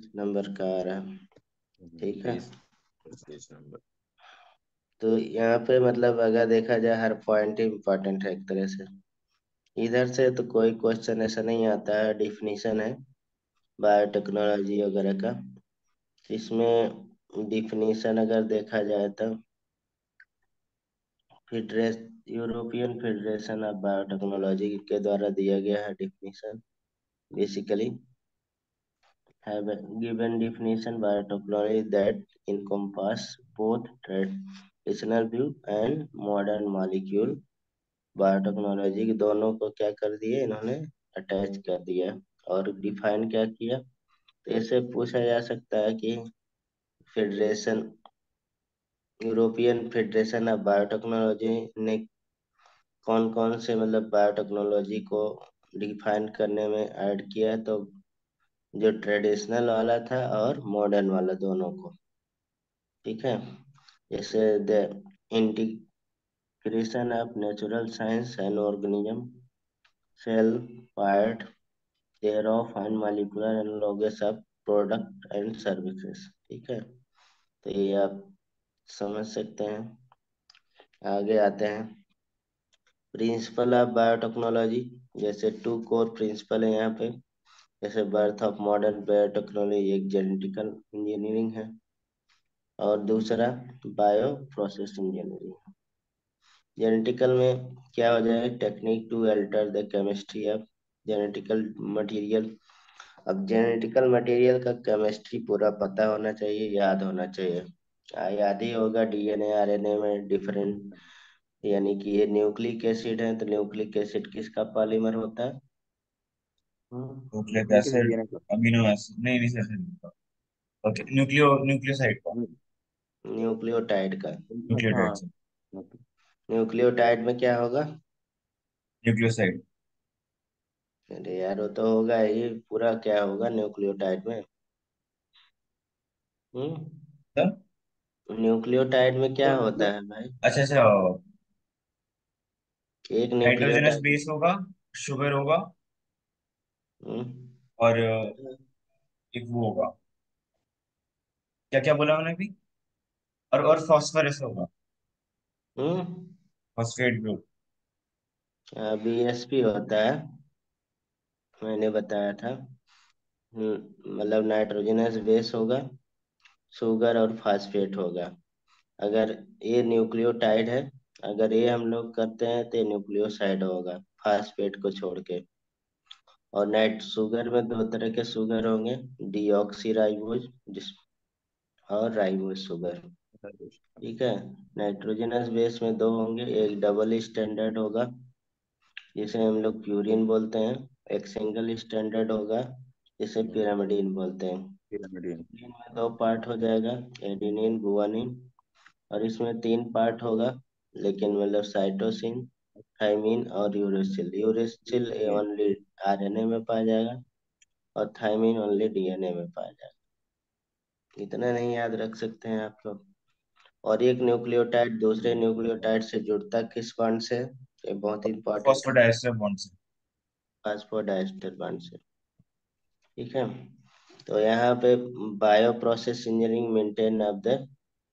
Number का आ रहा है। ठीक है, 23 नंबर। तो यहाँ पे मतलब अगर देखा जाए हर पॉइंट ही इम्पोर्टेंट है एक तरह से। इधर से तो कोई क्वेश्चन ऐसा नहीं आता है, डिफिनीशन है बायोटेक्नोलॉजी वगैरह का। इसमें डिफिनीशन अगर देखा जाए तो फेडरेस यूरोपियन फेडरेशन ऑफ बायोटेक्नोलॉजी के द्वारा दिया गया है definition. Basically have given definition biotechnology that encompass both traditional view and modern molecule biotechnology के दोनों को क्या कर दिए इन्होंने, अटैच कर दिया। और डिफाइन क्या किया, तो ऐसे पूछा जा सकता है कि federation European federation of biotechnology ने कौन कौन से मतलब बायोटेक्नोलॉजी को डिफाइन करने में ऐड किया, तो जो ट्रेडिशनल वाला था और मॉडर्न वाला दोनों को। ठीक है, जैसे the integration of natural science and organism, cell part thereof and molecular analogues of product and services. ठीक है, तो ये आप समझ सकते हैं। आगे आते हैं प्रिंसिपल ऑफ बायोटेक्नोलॉजी। जैसे टू कोर प्रिंसिपल है यहाँ पे। जैसे बर्थ ऑफ मॉडर्न बायोटेक्नोलॉजी एक जेनेटिकल इंजीनियरिंग है, और दूसरा बायो प्रोसेस इंजीनियरिंग। जेनेटिकल में क्या हो जाएगा, technique to alter the chemistry of genetical material. अब जेनेटिकल मटेरियल का केमिस्ट्री पूरा पता होना चाहिए, याद होना चाहिए। याद ही होगा डीएनए आरएनए में डिफरेंट, यानी कि ये न्यूक्लिक एसिड है, तो न्यूक्लिक एसिड किसका पॉलीमर होता है? Nucleic nucleic acid acid, DNA का। अमीनो एसिड, नहीं नहीं एसिड। ओके, न्यूक्लियोसाइड का। न्यूक्लियोटाइड का। न्यूक्लियोटाइड हाँ। से। न्यूक्लियोटाइड में क्या होगा? न्यूक्लियोसाइड। अरे यार वो तो होगा ही, पूरा क्या होगा न्यूक्लियोटाइड में? हम्म सर। न्यूक्लियोटाइड में क्या होता है भाई? अच्छा अच्छा। एक नाइट्रोजनस न्यूक्लियोटाइड। बेस होगा, शुगर होगा, हम्म और एक वो होगा, क्या क्या बोला मैंने अभी, और फॉस्फोरस होगा, हम्म फॉस्फेट ग्रुप। बीएसपी होता है, मैंने बताया था। मतलब नाइट्रोजनस बेस होगा, शुगर और फास्फेट होगा। अगर ये न्यूक्लियोटाइड है, अगर ये हम लोग करते हैं तो न्यूक्लियोसाइड होगा, फास्फेट को छोड़ के। और नाइट शुगर में दो तरह के शुगर होंगे, डीऑक्सी राइबोज जिस और राइबोज शुगर। ठीक है, नाइट्रोजनस बेस में दो होंगे, एक डबल स्टैंडर्ड होगा जिसे हम लोग प्यूरिन बोलते हैं, एक सिंगल स्टैंडर्ड होगा जिसे पिरामिडीन बोलते हैं। पिरामिडिन। प्यूरिन में दो पार्ट हो जाएगा, एडिनिन गुआनिन। और इसमें तीन पार्ट होगा, लेकिन मतलब साइटोसिन, थाइमिन और यूरेसिल। यूरेसिल ओनली आरएनए में पाया जाएगा, और थाइमिन ओनली डीएनए में पाया जाएगा। इतना नहीं याद रख सकते हैं आप लोग? और एक न्यूक्लियोटाइड दूसरे न्यूक्लियोटाइड से जुड़ता किस बॉन्ड से? ये बहुत इंपॉर्टेंट है, फॉस्फोडाइस्टर बॉन्ड से। फास्फोडाइस्टर बॉन्ड से। ठीक है, तो यहाँ पे bio process engineering maintain of the,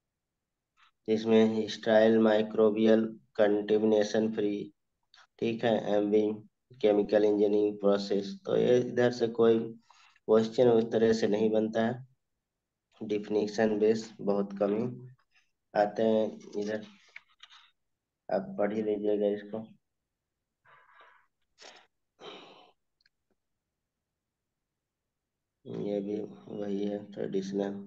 इसमें स्टाइल माइक्रोबियल कंटेमिनेशन फ्री। ठीक है, एमबी केमिकल इंजीनियरिंग प्रोसेस। तो ये इधर से कोई क्वेश्चन उस तरह से नहीं बनता है, डिफिनीशन बेस बहुत कम ही आते हैं इधर। आप पढ़ ही लीजिएगा इसको। ये भी वही है, ट्रेडिशनल।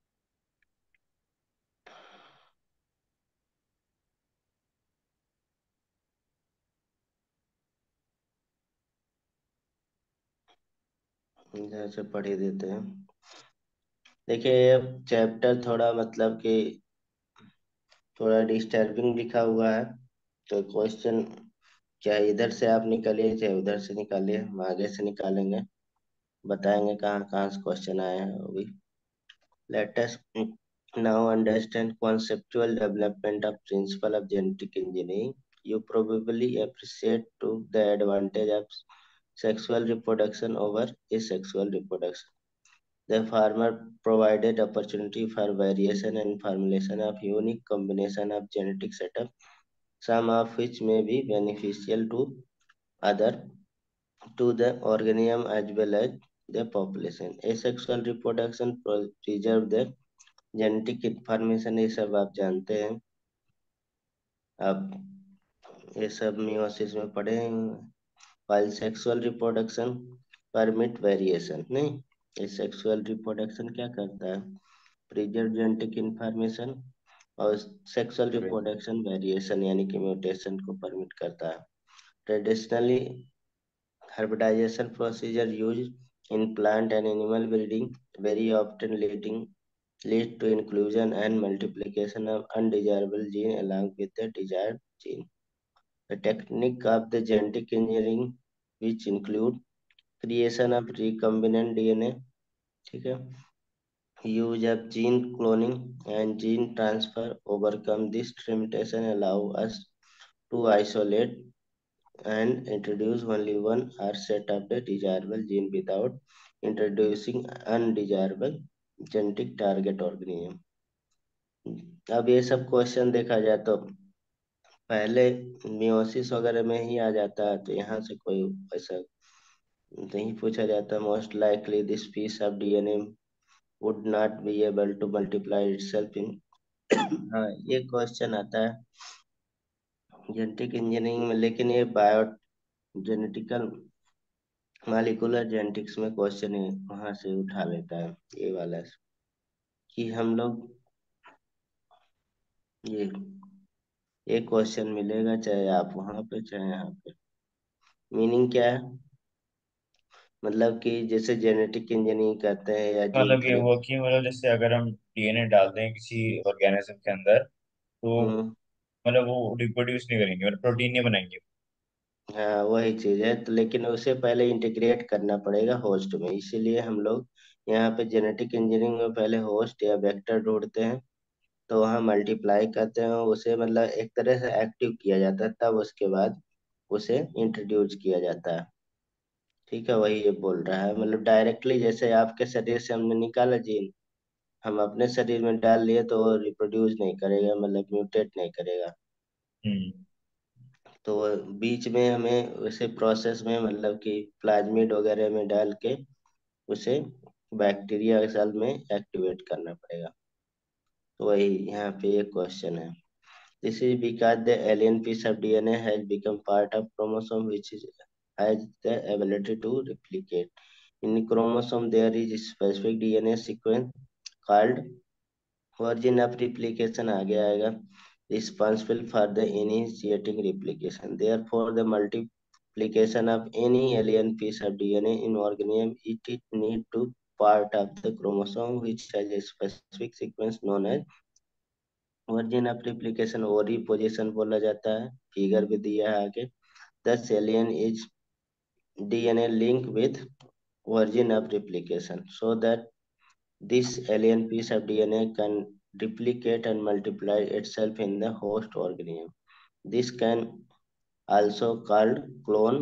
इधर से पढ़ ही देते हैं। देखिए ये चैप्टर थोड़ा मतलब कि थोड़ा डिस्टर्बिंग लिखा हुआ है, तो क्वेश्चन चाहे इधर से आप निकालिए चाहे उधर से निकालिए, हम आगे से निकालेंगे, बताएंगे कहाँ कहाँ से क्वेश्चन आए हैं वो भी। Let us now understand conceptual development of principle of genetic engineering. You probably appreciate to the advantage of sexual reproduction over asexual reproduction. The farmer provided opportunity for variation and formulation of unique combination of genetic setup, some of which may be beneficial to other to the organism as well as the population. Asexual reproduction preserve the genetic information, ये सब आप जानते हैं, आप ये सब meiosis में पढ़े हैं। while sexual reproduction permit variation, नहीं, सेक्सुअल रिप्रोडक्शन क्या करता है, प्रिजर्व जेनेटिक इंफॉर्मेशन, और सेक्सुअल रिप्रोडक्शन वेरिएशन यानी कि म्यूटेशन को परमिट करता है। Traditionally hybridization procedure used in plant and animal breeding very often lead to inclusion and multiplication of undesirable gene along with the desired gene. The technique of the genetic engineering, which include creation of recombinant DNA, ठीक है, use of gene cloning and gene transfer, overcome this limitation, allow us to isolate and introduce only one or set of the desirable gene without introducing undesirable genetic target organism. अब ये सब question देखा जाए तो पहले meiosis वगैरह में ही आ जाता है, तो यहाँ से कोई ऐसा नहीं पूछा जाता। Most likely this piece of DNA would not be able to multiply itself in हाँ, ये क्वेश्चन आता है जेनेटिक इंजीनियरिंग में, लेकिन ये बायो जेनेटिकल मालिकुलर जेनेटिक्स में क्वेश्चन वहां से उठा लेता है, ये वाला कि हम लोग ये एक क्वेश्चन मिलेगा चाहे आप वहां पे चाहे यहाँ पे। मीनिंग क्या है, मतलब कि जैसे जेनेटिक इंजीनियरिंग करते हैं या जीन मतलब ये थेरेपी। हुआ कि मतलब जैसे अगर हम डीएनए डालते हैं किसी ऑर्गेनिज्म के अंदर, तो हम्म। मतलब वो रिप्रोड्यूस नहीं करेंगे, मतलब प्रोटीन नहीं बनाएंगे। हाँ, वही चीज है तो, लेकिन उसे पहले इंटीग्रेट करना पड़ेगा होस्ट में, इसीलिए हम लोग यहाँ पे जेनेटिक इंजीनियरिंग में पहले होस्ट या वेक्टर ढूंढते हैं, तो वहाँ मल्टीप्लाई करते हैं उसे, मतलब एक तरह से एक्टिव किया जाता है, तब उसके बाद उसे इंट्रोड्यूस किया जाता है। ठीक है, वही ये बोल रहा है, मतलब डायरेक्टली जैसे आपके शरीर से हमने निकाला जीन, हम अपने शरीर में डाल लिए तो वो रिप्रोड्यूस नहीं करेगा, मतलब म्यूटेट नहीं करेगा। हम्म। तो वो बीच में हमें उसे प्रोसेस में, मतलब कि प्लाज्मिड वगैरह में डाल के उसे बैक्टीरिया सेल में एक्टिवेट करना पड़ेगा। तो वही यहाँ पे एक क्वेश्चन है। This is because the alien piece of DNA has become part of chromosome has the ability to replicate. In chromosome there is a specific DNA sequence called origin of replication, आगे आएगा, responsible for the initiating replication. Therefore, the multiplication of any alien piece of DNA in organism, it need to part of the chromosome which has a specific sequence known as origin of replication, ori position बोला जाता है, figure भी दिया है आगे। This alien is DNA link with origin of replication so that this alien piece of DNA can replicate and multiply itself in the host organism. This can also called clone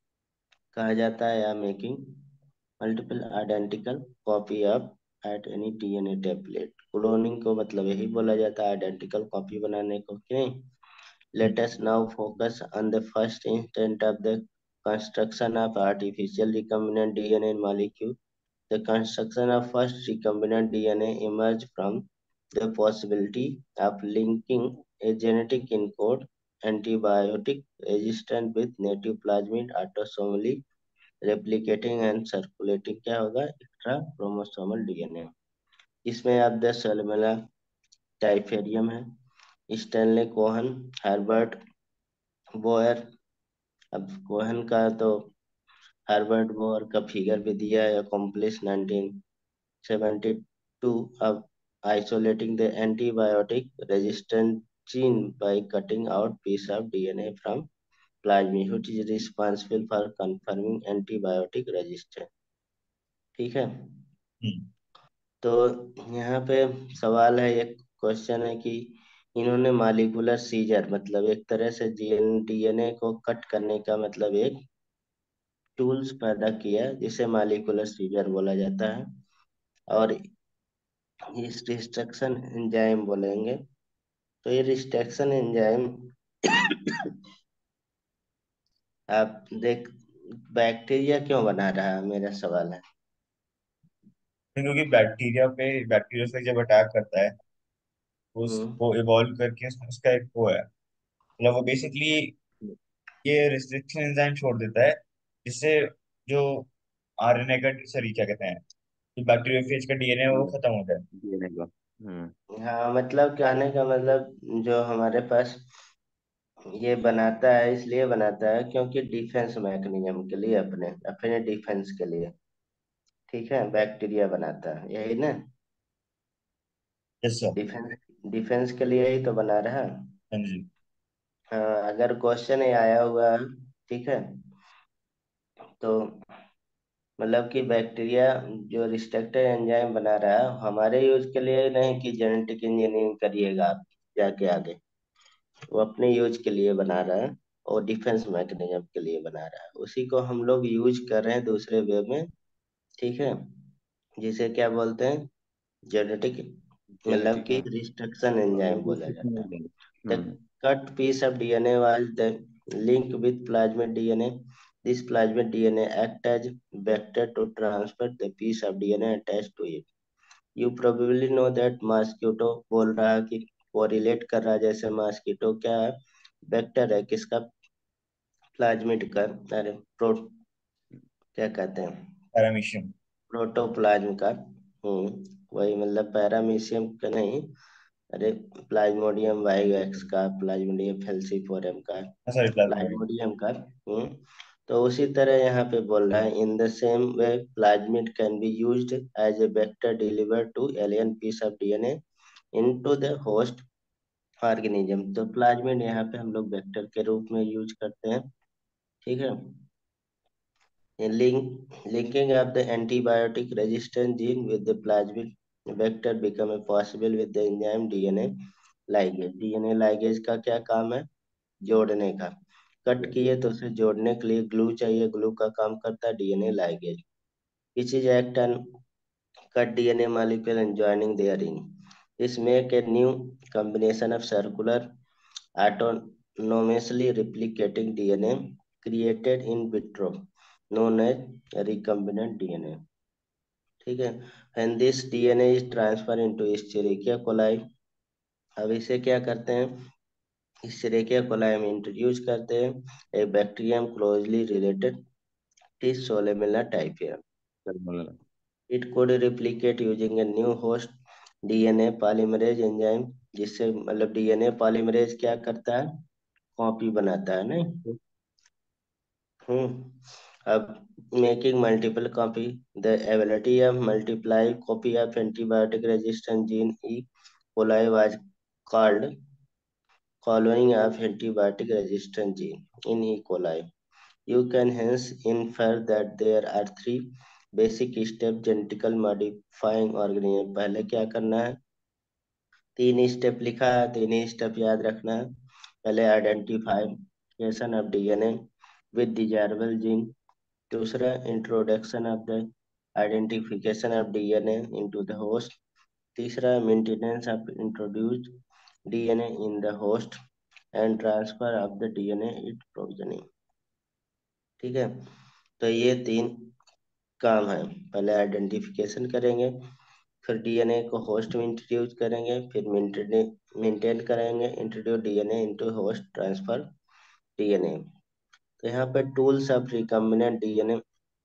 कहा जाता है, या making multiple identical copy of at any DNA template. Cloning को मतलब यही बोला जाता है, आइडेंटिकल कॉपी बनाने को, कि नहीं। Let us now focus on the first instant of the construction of artificial recombinant DNA molecule. The construction of first recombinant DNA emerged from the possibility of linking a genetic encode antibiotic resistant with native plasmid autosomally replicating and circulating, क्या होगा, extra chromosomal DNA. इसमें अब 10 सेलुला टाइफेरियम है, Stanley Kohn, Herbert Boyer. अब Kohn का तो Herbert Boyer का figure भी दिया है, accomplish 1972 of isolating the antibiotic resistant gene by cutting out piece of DNA from plasmid which is responsible for confirming antibiotic resistance। ठीक है, हम्म। तो यहाँ पे सवाल है, एक क्वेश्चन है कि इन्होंने मालिकुलर सीजर, मतलब एक तरह से डीएनए को कट करने का मतलब एक टूल्स पैदा किया जिसे मालिकुलर सीजर बोला जाता है। और इस रिस्ट्रक्शन एंजाइम बोलेंगे। तो ये रिस्ट्रक्शन एंजाइम आप देख, बैक्टीरिया क्यों बना रहा है, मेरा सवाल है। क्योंकि बैक्टीरिया से जब अटैक करता है, वो हम्म। उसको इवॉल्व करके उसका एक वो है, मतलब वो बेसिकली ये रिस्ट्रिक्शन एंजाइम छोड़ देता है, जिससे जो आरएनए का, सॉरी क्या कहते हैं, जो बैक्टीरियोफेज का डीएनए है वो खत्म हो जाए। जीने को। हाँ, मतलब कहने का मतलब, जो हमारे पास ये बनाता है, इसलिए बनाता है क्योंकि डिफेंस मैकेनिज्म के लिए, अपने अपने डिफेंस के लिए। ठीक है, बैक्टीरिया बनाता है यही ना। Yes sir. डिफेंस, डिफेंस के लिए ही तो बना रहा है। हाँ जी। हाँ, अगर क्वेश्चन ये आया हुआ है, ठीक है, तो मतलब कि बैक्टीरिया जो रिस्ट्रक्टर एंजाइम बना रहा है हमारे यूज के लिए नहीं, कि जेनेटिक इंजीनियरिंग करिएगा आप जाके आगे। वो अपने यूज के लिए बना रहा है, और डिफेंस मैकेनिज्म के लिए बना रहा है, उसी को हम लोग यूज कर रहे हैं दूसरे वे में। ठीक है, जिसे क्या बोलते हैं, जेनेटिक, मतलब जेनेटिक कि है। रिस्ट्रक्शन एंजाइम बोला रिस्ट्रिक्शन जाता है। Enzyme. The cut piece of DNA was then linked with plasmid DNA. This plasmid DNA act as vector to transfer the piece of DNA attached to it. You probably know that mosquito बोल रहा है कि correlate कर रहा है, जैसे mosquito क्या है, वेक्टर है किसका, प्लाज्मिड का, अरे प्रो, क्या कहते हैं, पैरामीशियम। प्रोटोप्लाज्म का। वही मतलब पैरामीशियम का नहीं, अरे प्लाज्मोडियम वाइवेक्स का, प्लाज्मोडियम फेल्सीफोरम का, सॉरी, प्लाज्मोडियम। प्लाज्मोडियम का। हम्म तो उसी तरह यहाँ पे बोल रहा है, in the same way plasmid can be used as a vector deliver to alien piece of DNA into the host organism. तो प्लाज्मिड यहाँ पे हम लोग वेक्टर के रूप में यूज करते हैं। ठीक है, linking up the antibiotic resistant gene with the plasmid vector become a possible with the enzyme DNA ligase। DNA ligase का क्या काम है, जोड़ने का। कट किए तो उसे जोड़ने के लिए ग्लू चाहिए, ग्लू का काम करता है DNA ligase. which is act on cut DNA molecule and joining therein. This make a new combination of circular autonomously replicating DNA created in vitro known as recombinant DNA। ठीक है, and this DNA is transferred into Escherichia coli। अब इसे क्या करते हैं, Escherichia coli में introduce करते हैं, एक बैक्टीरियम क्लोजली रिलेटेड टिस Salmonella typhi. Circular. It could replicate using a new host DNA polymerase enzyme, जिससे मतलब डीएनए पॉलीमरेज क्या करता है, कॉपी बनाता है नहीं। अब making multiple copy, the ability of multiply copy of antibiotic resistant gene E coli was called following of antibiotic resistant gene in E. coli. You can hence infer that there are three basic steps genetically modifying organism। पहले क्या करना है, तीन step लिखा है, तीन ही step याद रखना है। पहले identification of DNA with desirable gene. दूसरा, introduction of the identification of DNA into the host. तीसरा, maintenance of introduced DNA in the host and transfer of the DNA it progeny. ठीक है, तो ये तीन काम है। पहले आइडेंटिफिकेशन करेंगे, फिर डीएनए को होस्ट में इंट्रोड्यूस करेंगे, फिर मेंटेन करेंगे, introduce DNA into host, transfer DNA. तो यहाँ पे tools of recombinant DNA,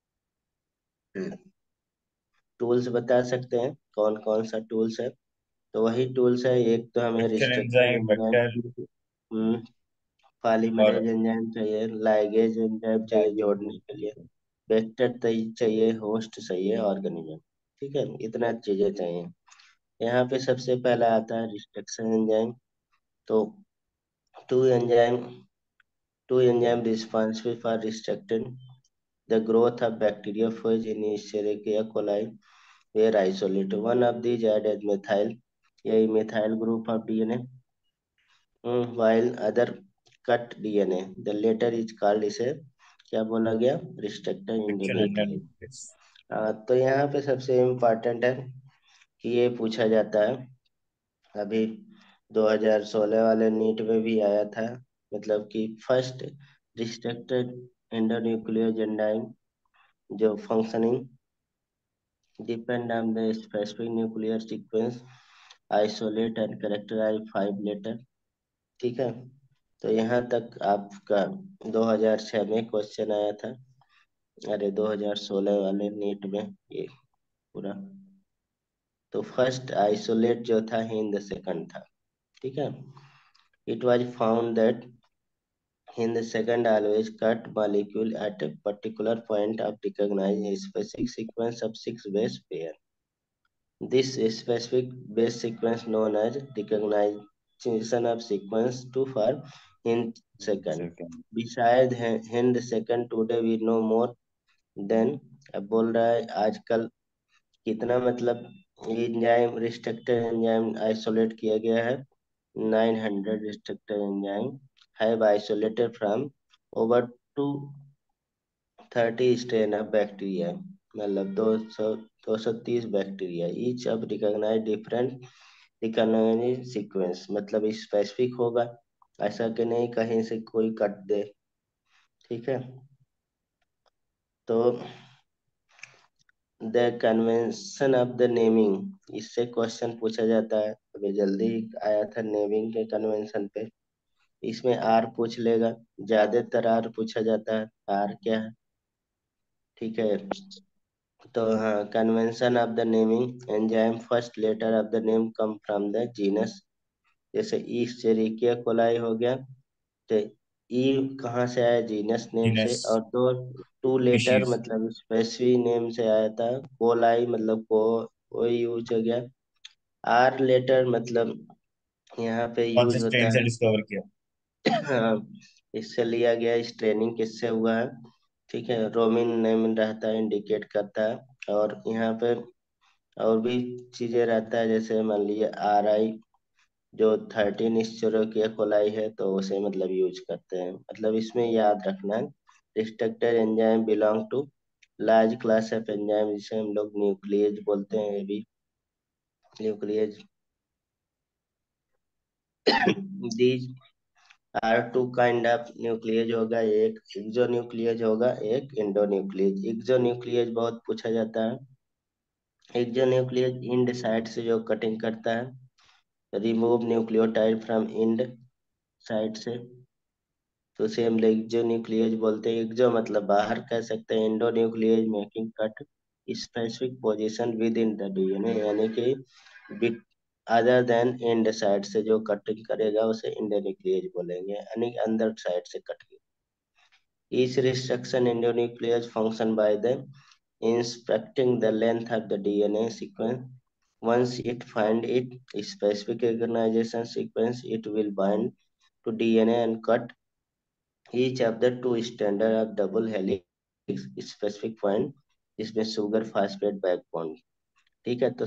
tools बता सकते हैं कौन कौन सा टूल्स है। तो वही टूल्स है, एक तो हमें restriction restriction enzyme, vector enzyme, और पॉलीमरेज एंजाइम चाहिए, लाइगेज एंजाइम चाहिए जोड़ने के लिए, वेक्टर चाहिए, होस्ट चाहिए, ऑर्गेनिज्म। ठीक है, इतना चीजें चाहिए। यहाँ पे सबसे पहला आता है रिस्ट्रक्शन एंजाइम। तो two enzyme two enzyme responsible for restricting the growth of bacteriophage in Escherichia coli were isolated. One of these add as methyl, यही methyl group of DNA, while other cut DNA। The latter is called, इसे क्या बोला गया, रिस्ट्रक्टर restriction individual. Enzyme. तो यहाँ पे सबसे important है कि ये पूछा जाता है। अभी 2016 वाले नीट में भी आया था, मतलब कि फर्स्ट रिस्ट्रिक्टेड एंडोन्यूक्लियर एंजाइम जो functioning depend on the specific nuclear sequence, isolate and characterize 5 later. ठीक है, तो यहाँ तक आपका 2006 में क्वेश्चन आया था, अरे 2016 वाले नीट में ये पूरा। तो फर्स्ट आइसोलेट जो था हिंद सेकंड था। ठीक है, it was found that Hind second always cut molecule at a particular point of recognized specific sequence of 6 base pair. This specific base sequence known as recognition of sequence 2 for Hind second. Second. Besides Hind second today we know more than। अब बोल रहा है आजकल कितना, मतलब enzyme restricted enzyme isolate किया गया है। 900 restricted enzyme have isolated from over 230 strain of bacteria, मतलब 230 bacteria. Each of recognise different recognise sequence, मतलब स्पेसिफिक होगा, ऐसा कि नहीं कहीं से कोई कट दे। ठीक है, तो the convention of the naming, इससे क्वेश्चन पूछा जाता है। अभी जल्दी ही आया था नेमिंग के कन्वेंशन पे। इसमें आर पूछ लेगा, ज्यादातर आर पूछा जाता है, आर क्या है। ठीक है, तो हाँ, convention of the naming enzyme first letter of the name come from the genus. जैसे ईस्चेरिकिया कोलाई हो गया, तो ई कहाँ से आया, जीनस नेम जीनस से। और दो टू लेटर स्पीशीज। मतलब स्पेसिफिक नेम से आया था, कोलाई मतलब को, वो यूज हो गया। आर लेटर मतलब यहाँ पे कौन से यूज स्ट्रेन होता से है। डिस्कवर किया? हाँ, इससे लिया गया, इस ट्रेनिंग किससे हुआ है। ठीक है, रोमिन नेम रहता है, इंडिकेट करता है। और यहाँ पे और भी चीजें रहता है, जैसे मान लीजिए RI जो 13 स्टेरोकिया कोलाई है, तो उसे मतलब यूज करते हैं। मतलब इसमें याद रखना है, restricted enzyme belong to large class of enzyme, जिसे हम लोग न्यूक्लियज बोलते हैं। ये भी nuclease these are two kind of nuclease होगा, एक एक्सोन्यूक्लियज होगा, एक इंडोन्यूक्लियज। एक्सोन्यूक्लियज बहुत पूछा जाता है। एक्सोन्यूक्लियज इंड साइड से जो कटिंग करता है, remove nucleotide from end side से, तो उसे हम एक्सो न्यूक्लियज बोलते हैं। एक्सो मतलब बाहर कह सकते हैं, endonuclease making cut specific position within the DNA, यानी कि bit other than end side से जो कटिंग करेगा उसे इंडो न्यूक्लियज बोलेंगे, यानी कि अंदर साइड से cut. Each restriction endonuclease function by the inspecting the length of the DNA sequence. Once it find its specific recognition sequence, it will bind to DNA and cut each of the two standard of double helix specific point, जिसमें sugar phosphate backbone. ठीक है, तो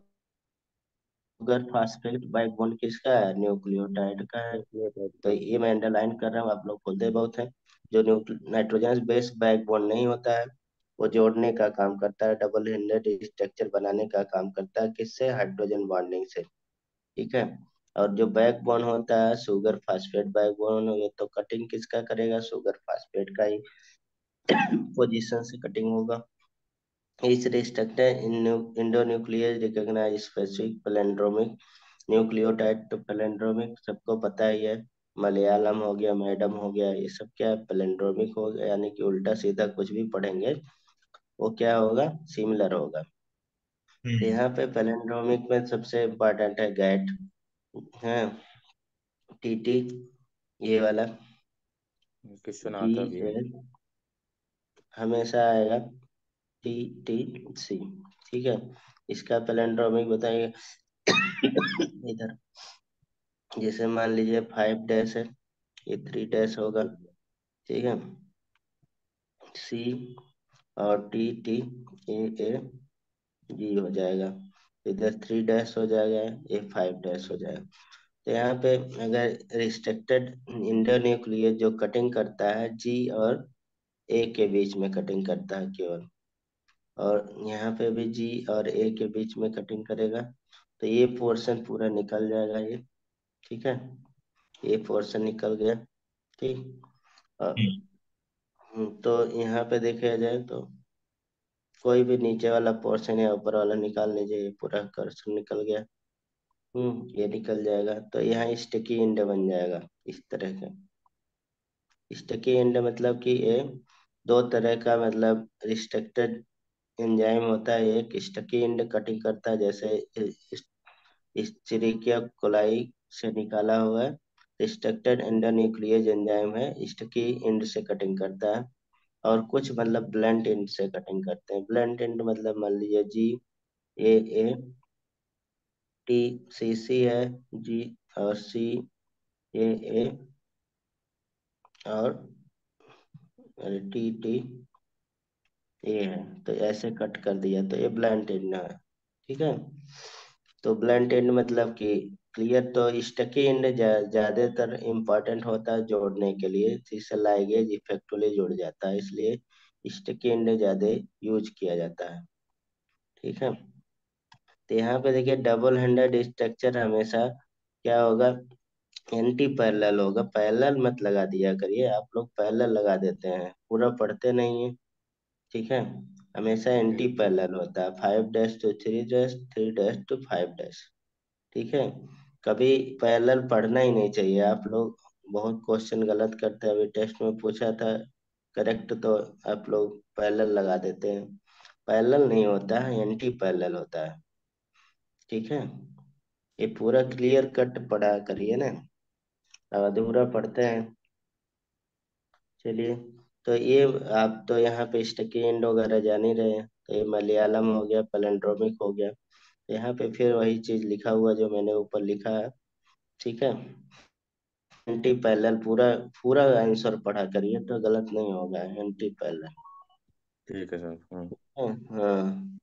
sugar phosphate backbone किसका है, nucleotide का है। Nucleotide तो का। ये मैं अंडरलाइन कर रहा हूँ, आप लोग बोलते बहुत हैं। जो नाइट्रोजनस बेस बैकबोन नहीं होता है, वो जोड़ने का काम करता है, डबल हेडेड स्ट्रक्चर बनाने का काम करता है, किससे, हाइड्रोजन बॉन्डिंग से। ठीक है, और जो बैकबोन होता है शुगर फास्फेट बैकबोन, ये तो कटिंग किसका करेगा, शुगर फास्फेट का ही पोजीशन से कटिंग होगा। इस structure endonuclease recognise specific palindromic nucleotide. तो पैलिंड्रोमिक सबको पता ही है, मलयालम हो गया, मैडम हो गया, ये सब क्या है, पैलिंड्रोमिक हो गया, यानी कि उल्टा सीधा कुछ भी पढ़ेंगे वो क्या होगा, सिमिलर होगा। तो हम्म। यहाँ पे पैलिंड्रोमिक में सबसे इम्पोर्टेंट है गैट है, TT, ये वाला किस सुना जी था अभी? एल हमेशा आएगा, TTC। ठीक है, इसका पैलिंड्रोमिक बताइए। इधर जैसे मान लीजिए 5 डैश है, ये 3 डैश होगा। ठीक है, C और TTAA जी हो जाएगा, इधर 3 डैश हो जाएगा, ये 5 डैश हो जाएगा। तो यहाँ पे अगर रिस्ट्रिक्टेड इंडोन्यूक्लियस जो कटिंग करता है G और A के बीच में कटिंग करता है केवल। और यहाँ पे भी जी और ए के बीच में कटिंग करेगा, तो ये पोर्शन पूरा निकल जाएगा ये। ठीक है, ये पोर्शन निकल गया। ठीक। हम्म। तो यहाँ पे देखा जाए तो कोई भी नीचे वाला पोर्शन या ऊपर वाला निकाल लीजिए, ये पूरा कर्सर निकल गया। ये निकल जाएगा, तो यहाँ स्टिकी एंड बन जाएगा इस तरह का। स्टिकी एंड मतलब कि ये दो तरह का मतलब रिस्ट्रिक्टेड एंजाइम होता है। एक स्टिकी एंड कटिंग करता है, जैसे इस्चरिकिया कोलाई से निकाला हुआ है, रिस्ट्रिक्टेड एंडोन्यूक्लियेज एंजाइम है, स्टिकी एंड से कटिंग करता है। और कुछ मतलब ब्लंट एंड से कटिंग करते हैं। ब्लंट एंड मतलब मान लीजिए जी ए ए, टी सी सी है, जी और सी ए ए, और टी टी ए है, तो ऐसे कट कर दिया तो ये ब्लंट एंड है। ठीक है, तो ब्लंट एंड मतलब कि क्लियर। तो स्टकी एंड ज्यादातर इम्पोर्टेंट होता है जोड़ने के लिए, जिससे लाइगेज इफेक्टिवली जुड़ जाता है, इसलिए स्टकी एंड ज्यादा यूज किया जाता है। ठीक है, तो यहाँ पे देखिए डबल हैंडेड स्ट्रक्चर हमेशा क्या होगा, एंटी पैरेलल होगा। पैरेलल मत लगा दिया करिए, आप लोग पैरेलल लगा देते हैं, पूरा पढ़ते नहीं है। ठीक है, हमेशा एंटी पैरेलल होता है, 5-to 3 3-to 5। ठीक है, कभी पैरेलल पढ़ना ही नहीं चाहिए आप लोग। बहुत क्वेश्चन गलत करते हैं, अभी टेस्ट में पूछा था करेक्ट, तो आप लोग पैरेलल लगा देते हैं। पैरेलल नहीं होता है, एंटी पैरेलल होता है। ठीक है, ये पूरा क्लियर कट पढ़ा करिए ना, अब अधूरा पढ़ते हैं। चलिए, तो ये आप तो यहाँ पे स्टकी एंड वगैरह जान ही रहे हैं, तो ये मलयालम हो गया, पैलिंड्रोमिक हो गया। यहाँ पे फिर वही चीज लिखा हुआ जो मैंने ऊपर लिखा है। ठीक है, एंटी पैरेलल पूरा पूरा आंसर पढ़ा करिए तो गलत नहीं होगा। एंटी पैरेलल, ठीक है सर। हम्म। हाँ,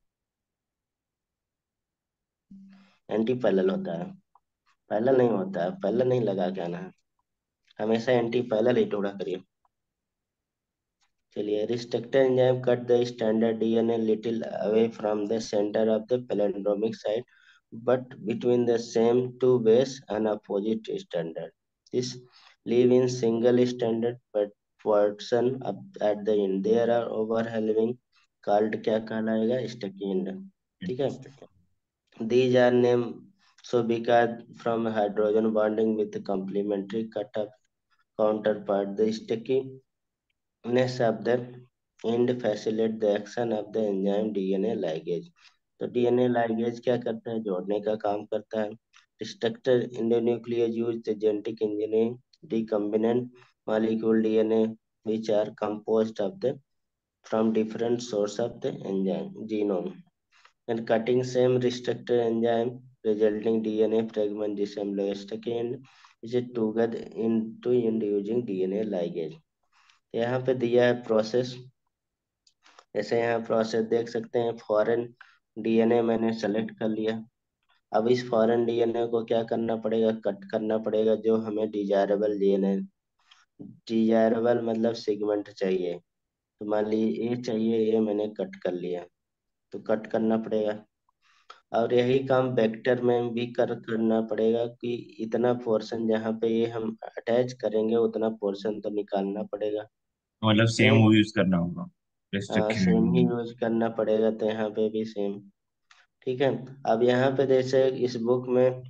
एंटी पैरेलल होता है, पैरेलल नहीं होता है। पैरेलल नहीं लगा के आना है, हमेशा एंटी पैरेलल ही टोड़ा करिए। चलिए, restricted enzyme cut the standard DNA little away from the center of the palindromic site, but between the same two base and opposite standard. This leave in single standard but portion up at the end. There are overlapping called क्या कहलाएगा, sticky end। ठीक है, ठीक है। these are named so because from hydrogen bonding with the complementary cut up counterpart. The sticky next of the end facilitate the action of the enzyme DNA ligase। तो DNA ligase क्या करता है, जोड़ने का काम करता है। Structure endonuclease use the genetic engineering recombinant molecule DNA which are composed of the from different source of the enzyme genome, and cutting same restricted enzyme resulting DNA fragment disassembly second is together into using DNA ligase। यहाँ पे दिया है process, जैसे यहाँ process देख सकते हैं। Foreign DNA मैंने सेलेक्ट कर लिया। अब इस फॉरेन डीएनए को क्या करना पड़ेगा, कट करना पड़ेगा जो हमें डिजायरेबल डीएनए। डिजायरेबल मतलब सेगमेंट चाहिए, तो मान लीजिए ये चाहिए, ये मैंने कट कर लिया, तो कट करना पड़ेगा। और यही काम वेक्टर में भी करना पड़ेगा कि इतना पोर्शन जहाँ पे ये हम अटैच करेंगे उतना पोर्शन तो निकालना पड़ेगा। मतलब सेम नहीं, वो यूज करना होगा सेम ही रिस्ट्रिक्शन। यूज करना पड़ेगा, तो यहाँ पे भी सेम। ठीक है, अब यहाँ पे जैसे इस बुक में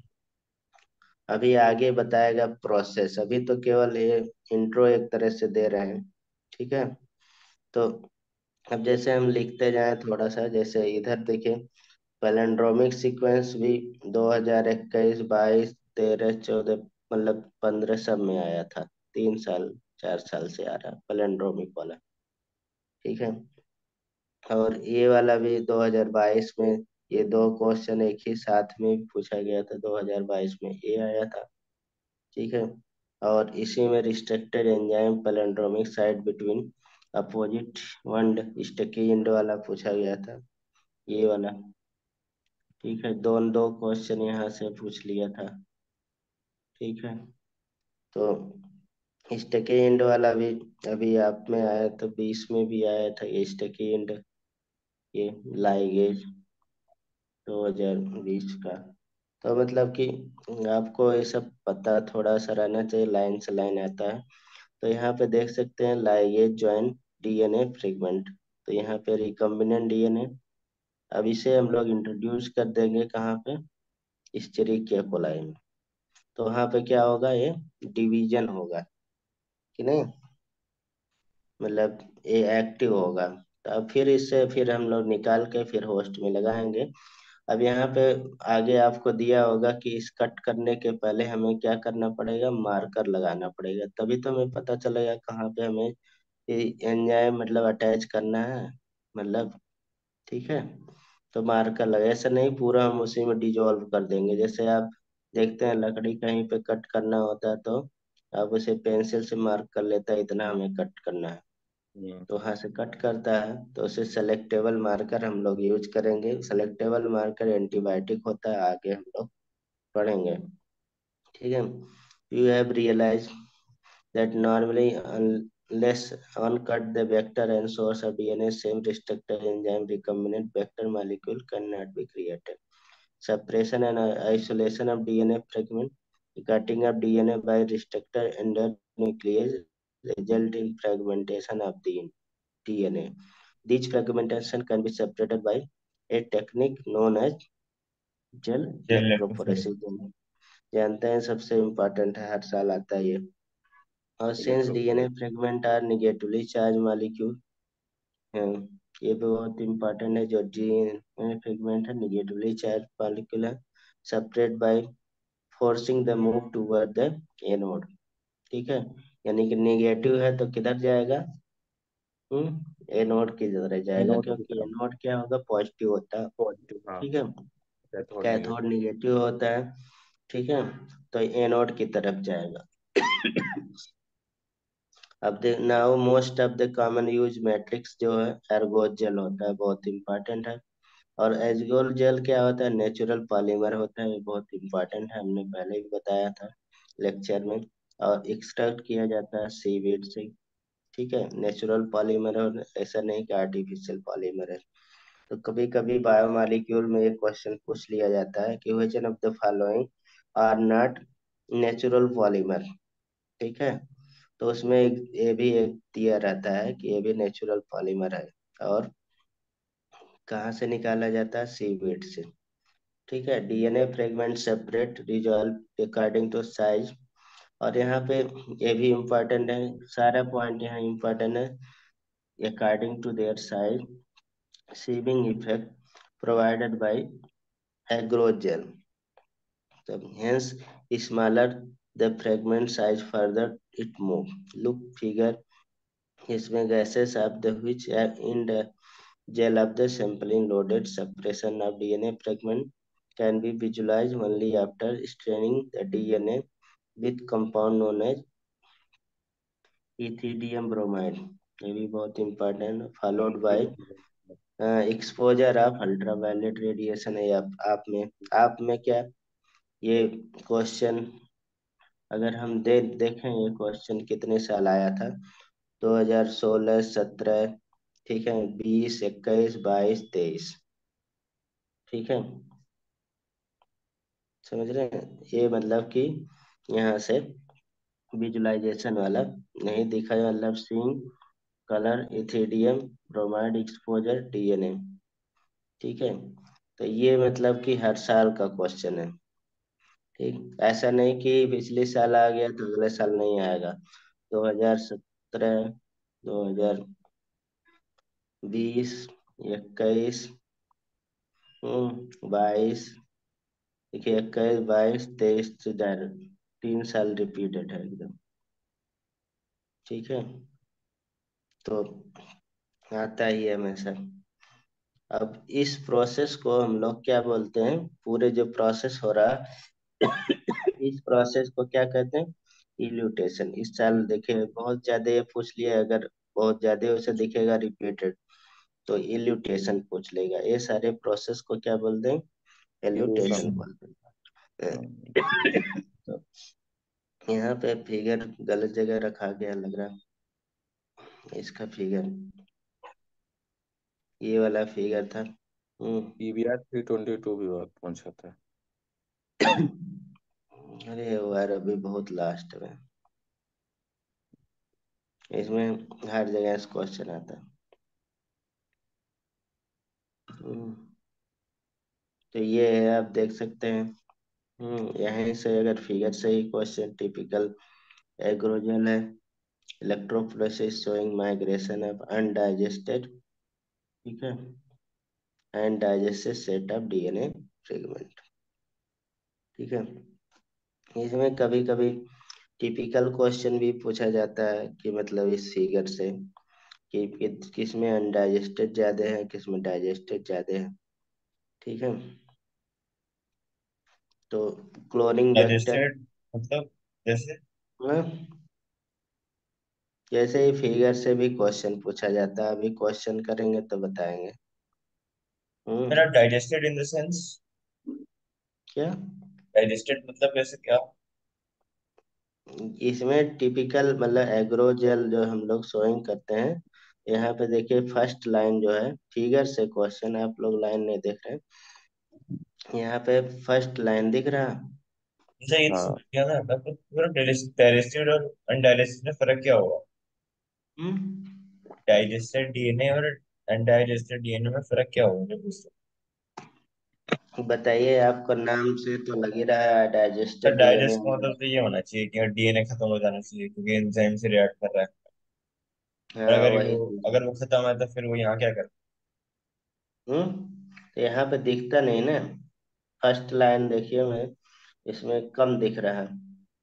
अभी आगे बताएगा प्रोसेस, अभी तो केवल ये इंट्रो एक तरह से दे रहे हैं। ठीक है, तो अब जैसे हम लिखते जाएं थोड़ा सा, जैसे इधर देखिए पैलिंड्रोमिक सीक्वेंस भी 2021, 22, 13, 14 मतलब 15 सब में आया था। 3 साल 4 साल से आ रहा है पैलिंड्रोमिक वाला। ठीक है, और ये वाला भी 2022 में, ये दो क्वेश्चन एक ही साथ में पूछा गया था, 2022 में ये आया था। ठीक है, और इसी में restricted enzyme palindromic side between opposite वंड स्टकी एंड वाला पूछा गया था, ये वाला। ठीक है, दो दो क्वेश्चन यहाँ से पूछ लिया था। ठीक है, तो स्टकी एंड वाला भी अभी आप में आया, तो 20 में भी आया था ये स्टकी एंड। ये लाइगेज 2020 का। तो मतलब कि आपको ये सब पता थोड़ा सा रहना चाहिए, लाइन से लाइन आता है। तो यहाँ पे देख सकते हैं लाइगेज ज्वाइन डीएनए फ्रेगमेंट। तो यहाँ पे रिकम्बिनेंट डीएनए, अब इसे हम लोग इंट्रोड्यूस कर देंगे कहाँ पे, इस्चेरिकिया कोलाई में। तो वहाँ पे क्या होगा, ये डिवीजन होगा कि नहीं, मतलब ये एक्टिव होगा। तो अब फिर इससे फिर हम लोग निकाल के फिर होस्ट में लगाएंगे। अब यहाँ पे आगे आपको दिया होगा कि इस कट करने के पहले हमें क्या करना पड़ेगा, मार्कर लगाना पड़ेगा, तभी तो हमें पता चलेगा कहाँ पे हमें ये एंजाइम मतलब अटैच करना है, मतलब ठीक है। तो मार्कर लगे, ऐसा नहीं पूरा हम उसी में डिजोल्व कर देंगे। जैसे आप देखते हैं लकड़ी कहीं पे कट करना होता है तो आप उसे पेंसिल से मार्क कर लेता है, इतना हमें कट करना है, हम्म। तो वहां से कट करता है। तो उसे सेलेक्टेबल मार्कर हम लोग यूज करेंगे। सेलेक्टेबल मार्कर एंटीबायोटिक होता है, आगे हम लोग पढ़ेंगे, ठीक है। You have realise that normally unless uncut the vector and source of DNA, same restrictor enzyme recombinant vector molecule cannot be created. Separation and isolation of DNA fragment, cutting of DNA by restrictor endonuclease result in fragmentation of the DNA. These fragmentation can be separated by a technique known as gel gel electrophoresis. electrophoresis। जानते हैं, सबसे important है, हर साल आता है ये। और since DNA electrophoresis. Fragment are negatively charge molecule है, ये भी बहुत इंपॉर्टेंट है, जो डीएनए फ्रेगमेंट है निगेटिवली चार्ज मॉलिक्यूल है, separate by forcing the move toward the anode, ठीक है। यानी कि निगेटिव है तो किधर जाएगा, एनोड की तरह जाएगा, एनोड की क्योंकि तरफ। एनोड क्या होगा, पॉजिटिव होता है, पॉजिटिव, हाँ। ठीक है। Cathode cathode negative. निगेटिव होता है, ठीक है। तो एनोड की तरफ जाएगा। अब देख now most of the common use matrix जो है एर्गोस जेल होता है, बहुत इंपॉर्टेंट है। और एर्गोस जेल क्या होता है, नेचुरल पॉलीमर होता है, ये बहुत इंपॉर्टेंट है, हमने पहले भी बताया था लेक्चर में। और एक्सट्रैक्ट किया जाता है सीवीड से, ठीक है। नेचुरल पॉलीमर है, ऐसा नहीं कि आर्टिफिशियल पॉलीमर है। तो कभी कभी बायोमॉलिक्यूल में एक क्वेश्चन पूछ लिया जाता है कि which of the following are not natural polymer, ठीक है। तो उसमें ये भी एक दिया रहता है कि ये भी नेचुरल पॉलीमर है, और कहाँ से निकाला जाता है, सीवीड से, ठीक है। DNA fragment separate resolve according to size. और यहाँ पे ये भी इम्पोर्टेंट है, सारा पॉइंट यहाँ इम्पोर्टेंट है, according to their size, sieving effect provided by agarose gel. तब hence smaller the fragment size further it move। look figure, इसमें gases of the which are in the gel of the sampling loaded, separation of DNA fragment can be visualized only after staining the DNA with compound known as ethidium bromide। ये भी बहुत important, followed by exposure of ultraviolet radiation है। आप में क्या, ये question अगर हम देखें, ये क्वेश्चन कितने साल आया था, 2016, 17, ठीक है, 20, 21, 22, 23, ठीक है। समझ रहे हैं, ये मतलब कि यहाँ से विजुलाइजेशन वाला नहीं दिखा, मतलब seeing colour ethidium bromide exposure DNA, ठीक है। तो ये मतलब कि हर साल का क्वेश्चन है, ठीक। ऐसा नहीं कि पिछले साल आ गया तो अगले साल नहीं आएगा। 2017, 2020, 21, 22, देखिए 21, 22, 23 से 3 साल रिपीटेड है एकदम, ठीक है। तो आता ही है हमेशा। अब इस प्रोसेस को हम लोग क्या बोलते हैं, पूरे जो प्रोसेस हो रहा है इस प्रोसेस को क्या कहते हैं, इल्यूटेशन। इस साल देखिए बहुत ज्यादा ये पूछ लिया, अगर बहुत ज्यादा उसे दिखेगा रिपीटेड तो इल्यूटेशन पूछ लेगा। ये सारे प्रोसेस को क्या बोलते हैं, इल्यूटेशन इल्यूशन। बोलते हैं। तो यहाँ पे फिगर गलत जगह रखा गया लग रहा है, इसका फिगर ये वाला फिगर था। PBR 322 भी बहुत पहुंचा था। अरे यार अभी बहुत लास्ट में, इसमें हर जगह से क्वेश्चन आता है। हम्म, तो ये है, आप देख सकते हैं। यहीं से अगर फिगर से ही क्वेश्चन, टिपिकल एग्रोजल है, electrophoresis showing migration of undigested, ठीक है, and digested set of DNA fragment, ठीक है। इसमें कभी कभी टिपिकल क्वेश्चन भी पूछा जाता है कि मतलब इस फिगर से कि किस में अनडाइजेस्टेड ज्यादा है, किस में डाइजेस्टेड ज्यादा है, ठीक है। तो क्लोनिंग वेक्टर, डाइजेस्टेड मतलब जैसे। जैसे ही फिगर से भी क्वेश्चन पूछा जाता है, अभी क्वेश्चन करेंगे तो बताएंगे। मेरा हम्म। डाइजेस्टेड इन द सेंस, क्या? डाइजेस्टेड मतलब जैसे क्या? इसमें टिपिकल मतलब एग्रोजेल जो हम लोग सोइंग करते हैं, यहाँ पे देखिए फर्स्ट लाइन जो है, फिगर से क्वेश्चन, आप लोग लाइन नहीं देख रहे हैं, यहाँ पे फर्स्ट लाइन दिख रहा है। जैसे ये हाँ। समझ गया ना, तब तो डाइजेस्टेड और अनडाइजेस्टेड में फर्क क्या होगा? हम्म। डाइजेस्टेड डीएनए और अनडाइजेस्टेड डीएनए में फर्क क्या होगा मुझे पूछते? बताइए, आपको नाम से तो लग ही रहा है तो डाइजेस्टेड डीएनए। डाइजेस्ट का मतलब तो ये होना चाहिए कि डीएनए खत्म हो जाना चाहिए क्योंकि एंजाइम से रिएक्ट कर रहा है। और हाँ वही चीज है। अगर वो खत्म है तो फिर वो यहाँ क्या कर? तो यहाँ पे दिखता नहीं ना, फर्स्ट लाइन देखिए, मैं इसमें कम दिख रहा है,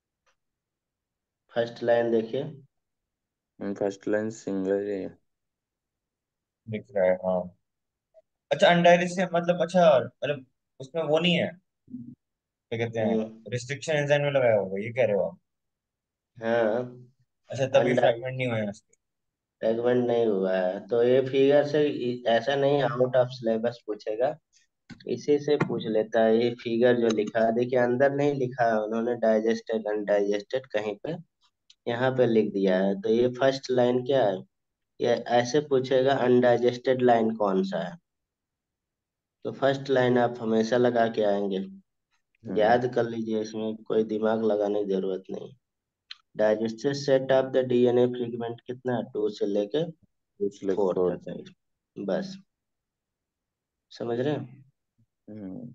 फर्स्ट लाइन देखिए। फर्स्ट लाइन सिंगल ही है। दिख रहा है हाँ। अच्छा अनडाइजेस्टेड मतलब, अच्छा मतलब उसमें वो नहीं है, क्या कहते हैं, हम्म। रिस्ट्रिक्शन एंजाइम में लगाया होगा, ये कह रहे हो आप? हाँ। अच्छा तभी अंडा फ्रेगमेंट नहीं हुए हैं उसके। सेगमेंट नहीं हुआ है, तो ये फिगर से ऐसा नहीं आउट ऑफ सिलेबस पूछेगा, इसी से पूछ लेता है। ये फिगर जो लिखा है, देखिए अंदर नहीं लिखा है उन्होंने, डाइजेस्टेड अनडाइजेस्टेड कहीं पे, यहाँ पे लिख दिया है। तो ये फर्स्ट लाइन क्या है, ये ऐसे पूछेगा अनडाइजेस्टेड लाइन कौन सा है। तो फर्स्ट लाइन आप हमेशा लगा के आएंगे, हम्म। याद कर लीजिए, इसमें कोई दिमाग लगाने की जरूरत नहीं। Digested set of the DNA fragment कितना है, 2 से लेके पिछले 4 फोर तक था। है, बस। समझ रहे हैं? हम्म।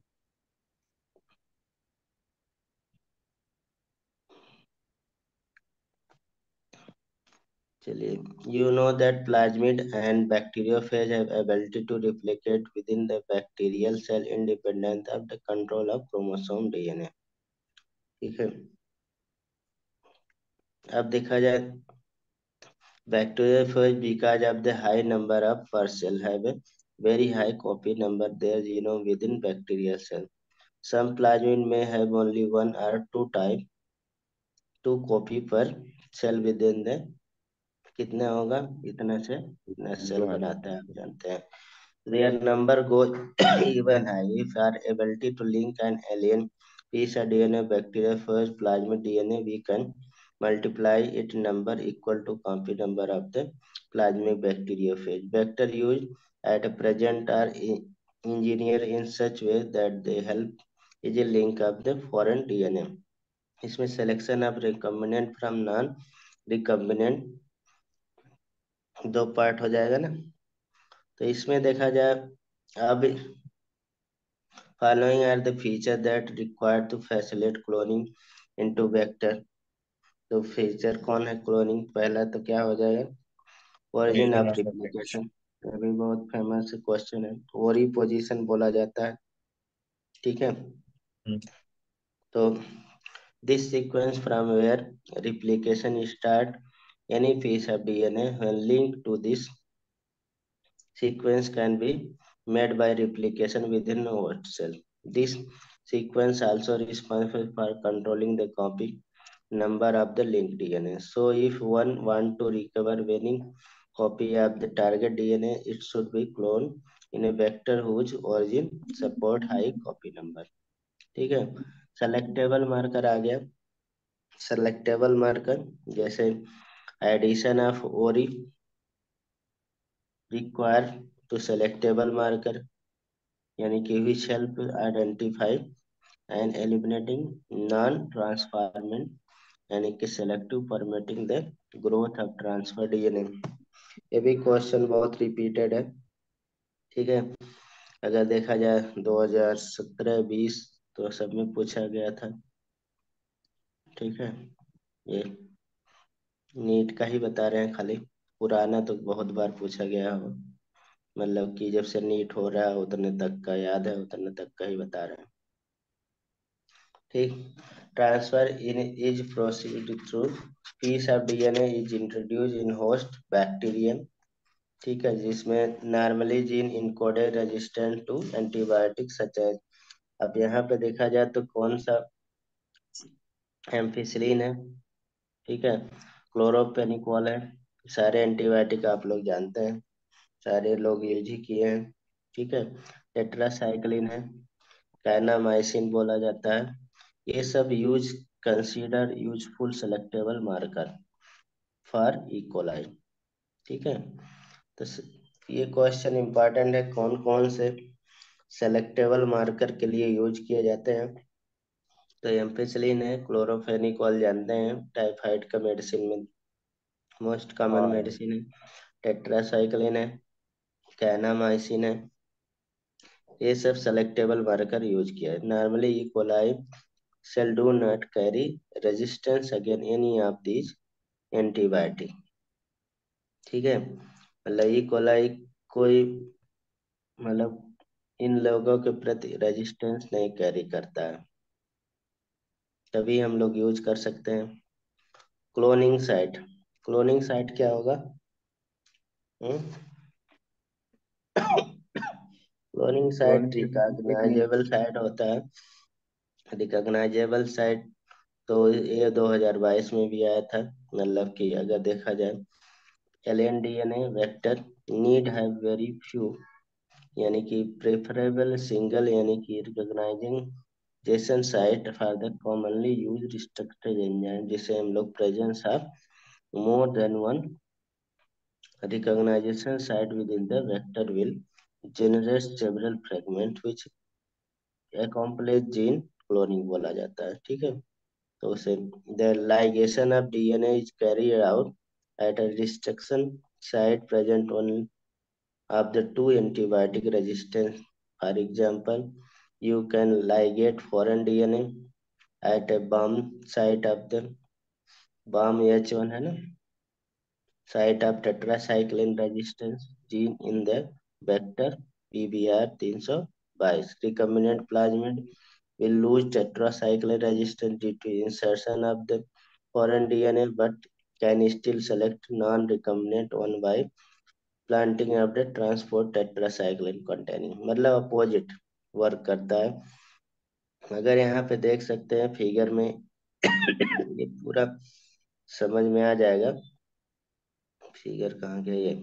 चलिए, you know that plasmid and bacteriophage have ability to replicate within the bacterial cell independent of the control of chromosome DNA, ठीक है। अब देखा जाए, bacteriophage because of the high number of per cell have a very high copy number their genome within bacterial cell. Some plasmid may have only one or two copy per cell within the, कितना होगा, इतना से इतना cell one. बनाता है, आप जानते हैं। Their number goes even high if our ability to link an alien piece of DNA bacteriophage plasmid DNA, we can multiply its number equal to copy number of the plasmid bacteriophage. Vector used at present are engineered in such way that they help easy link up the foreign DNA. इसमें selection of recombinant from non recombinant दो part हो जाएगा ना। तो इसमें देखा जाए, अब following are the features that required to facilitate cloning into vector। तो फीचर कौन है क्लोनिंग, पहला तो क्या हो जाएगा, origin origin of of replication. Replication. अभी बहुत फेमस क्वेश्चन है, ओरी पोजीशन बोला जाता है, ठीक है। तो this sequence from where replication start any piece of DNA when linked to this sequence can be made by replication within a cell. This sequence also responsible for controlling the copy number of the linked DNA. So if one want to recover winning copy of the target DNA, it should be cloned in a vector whose origin support high copy number, ठीक है। Selectable marker आ गया। Selectable marker जैसे addition of ori require to selectable marker, यानी कि which help identify and eliminating non-transformant, यानी कि selective permitting the growth of transfer DNA। ये भी क्वेश्चन बहुत रिपीटेड है, ठीक है। अगर देखा जाए 2017-20 तो सब में पूछा गया था, ठीक है। ये नीट का ही बता रहे हैं खाली, पुराना तो बहुत बार पूछा गया हो, मतलब कि जब से नीट हो रहा है उतने तक का याद है, उतने तक का ही बता रहे हैं, ठीक। Transfer in is proceed through piece of DNA is introduce in host bacterium, ठीक है, जिसमें normally gene encoded resistant to antibiotic such as. अब यहाँ पे देखा जाए तो कौन सा एम्फिसिलिन है, ठीक है, क्लोरोपेनिकोल है, सारे एंटीबायोटिक आप लोग जानते हैं, सारे लोग यूज ही किए हैं, ठीक है। टेट्रासाइक्लिन है, काइनामाइसिन बोला जाता है, ये सब use consider useful selectable marker for E coli, ठीक है। तो ये क्वेश्चन इंपॉर्टेंट है, कौन कौन से सेलेक्टेबल मार्कर के लिए यूज किए जाते हैं। तो एम्पिसिलिन है, क्लोरोफेनिकोल जानते हैं, टाइफाइड का मेडिसिन में मोस्ट कॉमन हाँ। मेडिसिन है। टेट्रासाइक्लिन है, कैनामाइसिन है, ये सब सेलेक्टेबल मार्कर यूज किया है। Normally E coli cell do not carry resistance again any of these antibiotic, ठीक है। मतलब ई कोलाई कोई, मतलब इन लोगों के प्रति रेजिस्टेंस नहीं कैरी करता है, तभी हम लोग यूज कर सकते हैं। क्लोनिंग साइट, क्लोनिंग साइट क्या होगा? Cloning site cloning basically recognisable site होता है, रिकॉग्नाइजेबल साइट। तो ये 2022 में भी आया था, मतलब कि अगर देखा जाए LNDNA vector need have very few, यानी कि प्रेफरेबल सिंगल, यानी कि रिकॉग्नाइजिंग जेसन site for the commonly used structural enzyme, जिसे हम लोग presence of more than one recognition site within the vector will generate several fragments which accomplish gene cloning बोला जाता है, ठीक है। तो उसे the ligation of DNA is carried out at a restriction site present on of the two antibiotic resistance. For example, you can ligate foreign DNA at a BAM site of the BAM H1 है ना, site of tetracycline resistance gene in the vector PBR 322. Recombinant plasmid will lose tetracycline resistance due to insertion of the foreign DNA but can still select non-recombinant one by planting of the transport tetracycline containing, मतलब opposite work करता है। अगर यहाँ पे देख सकते हैं figure में ये पूरा समझ में आ जाएगा। फिगर कहाँ गया ये,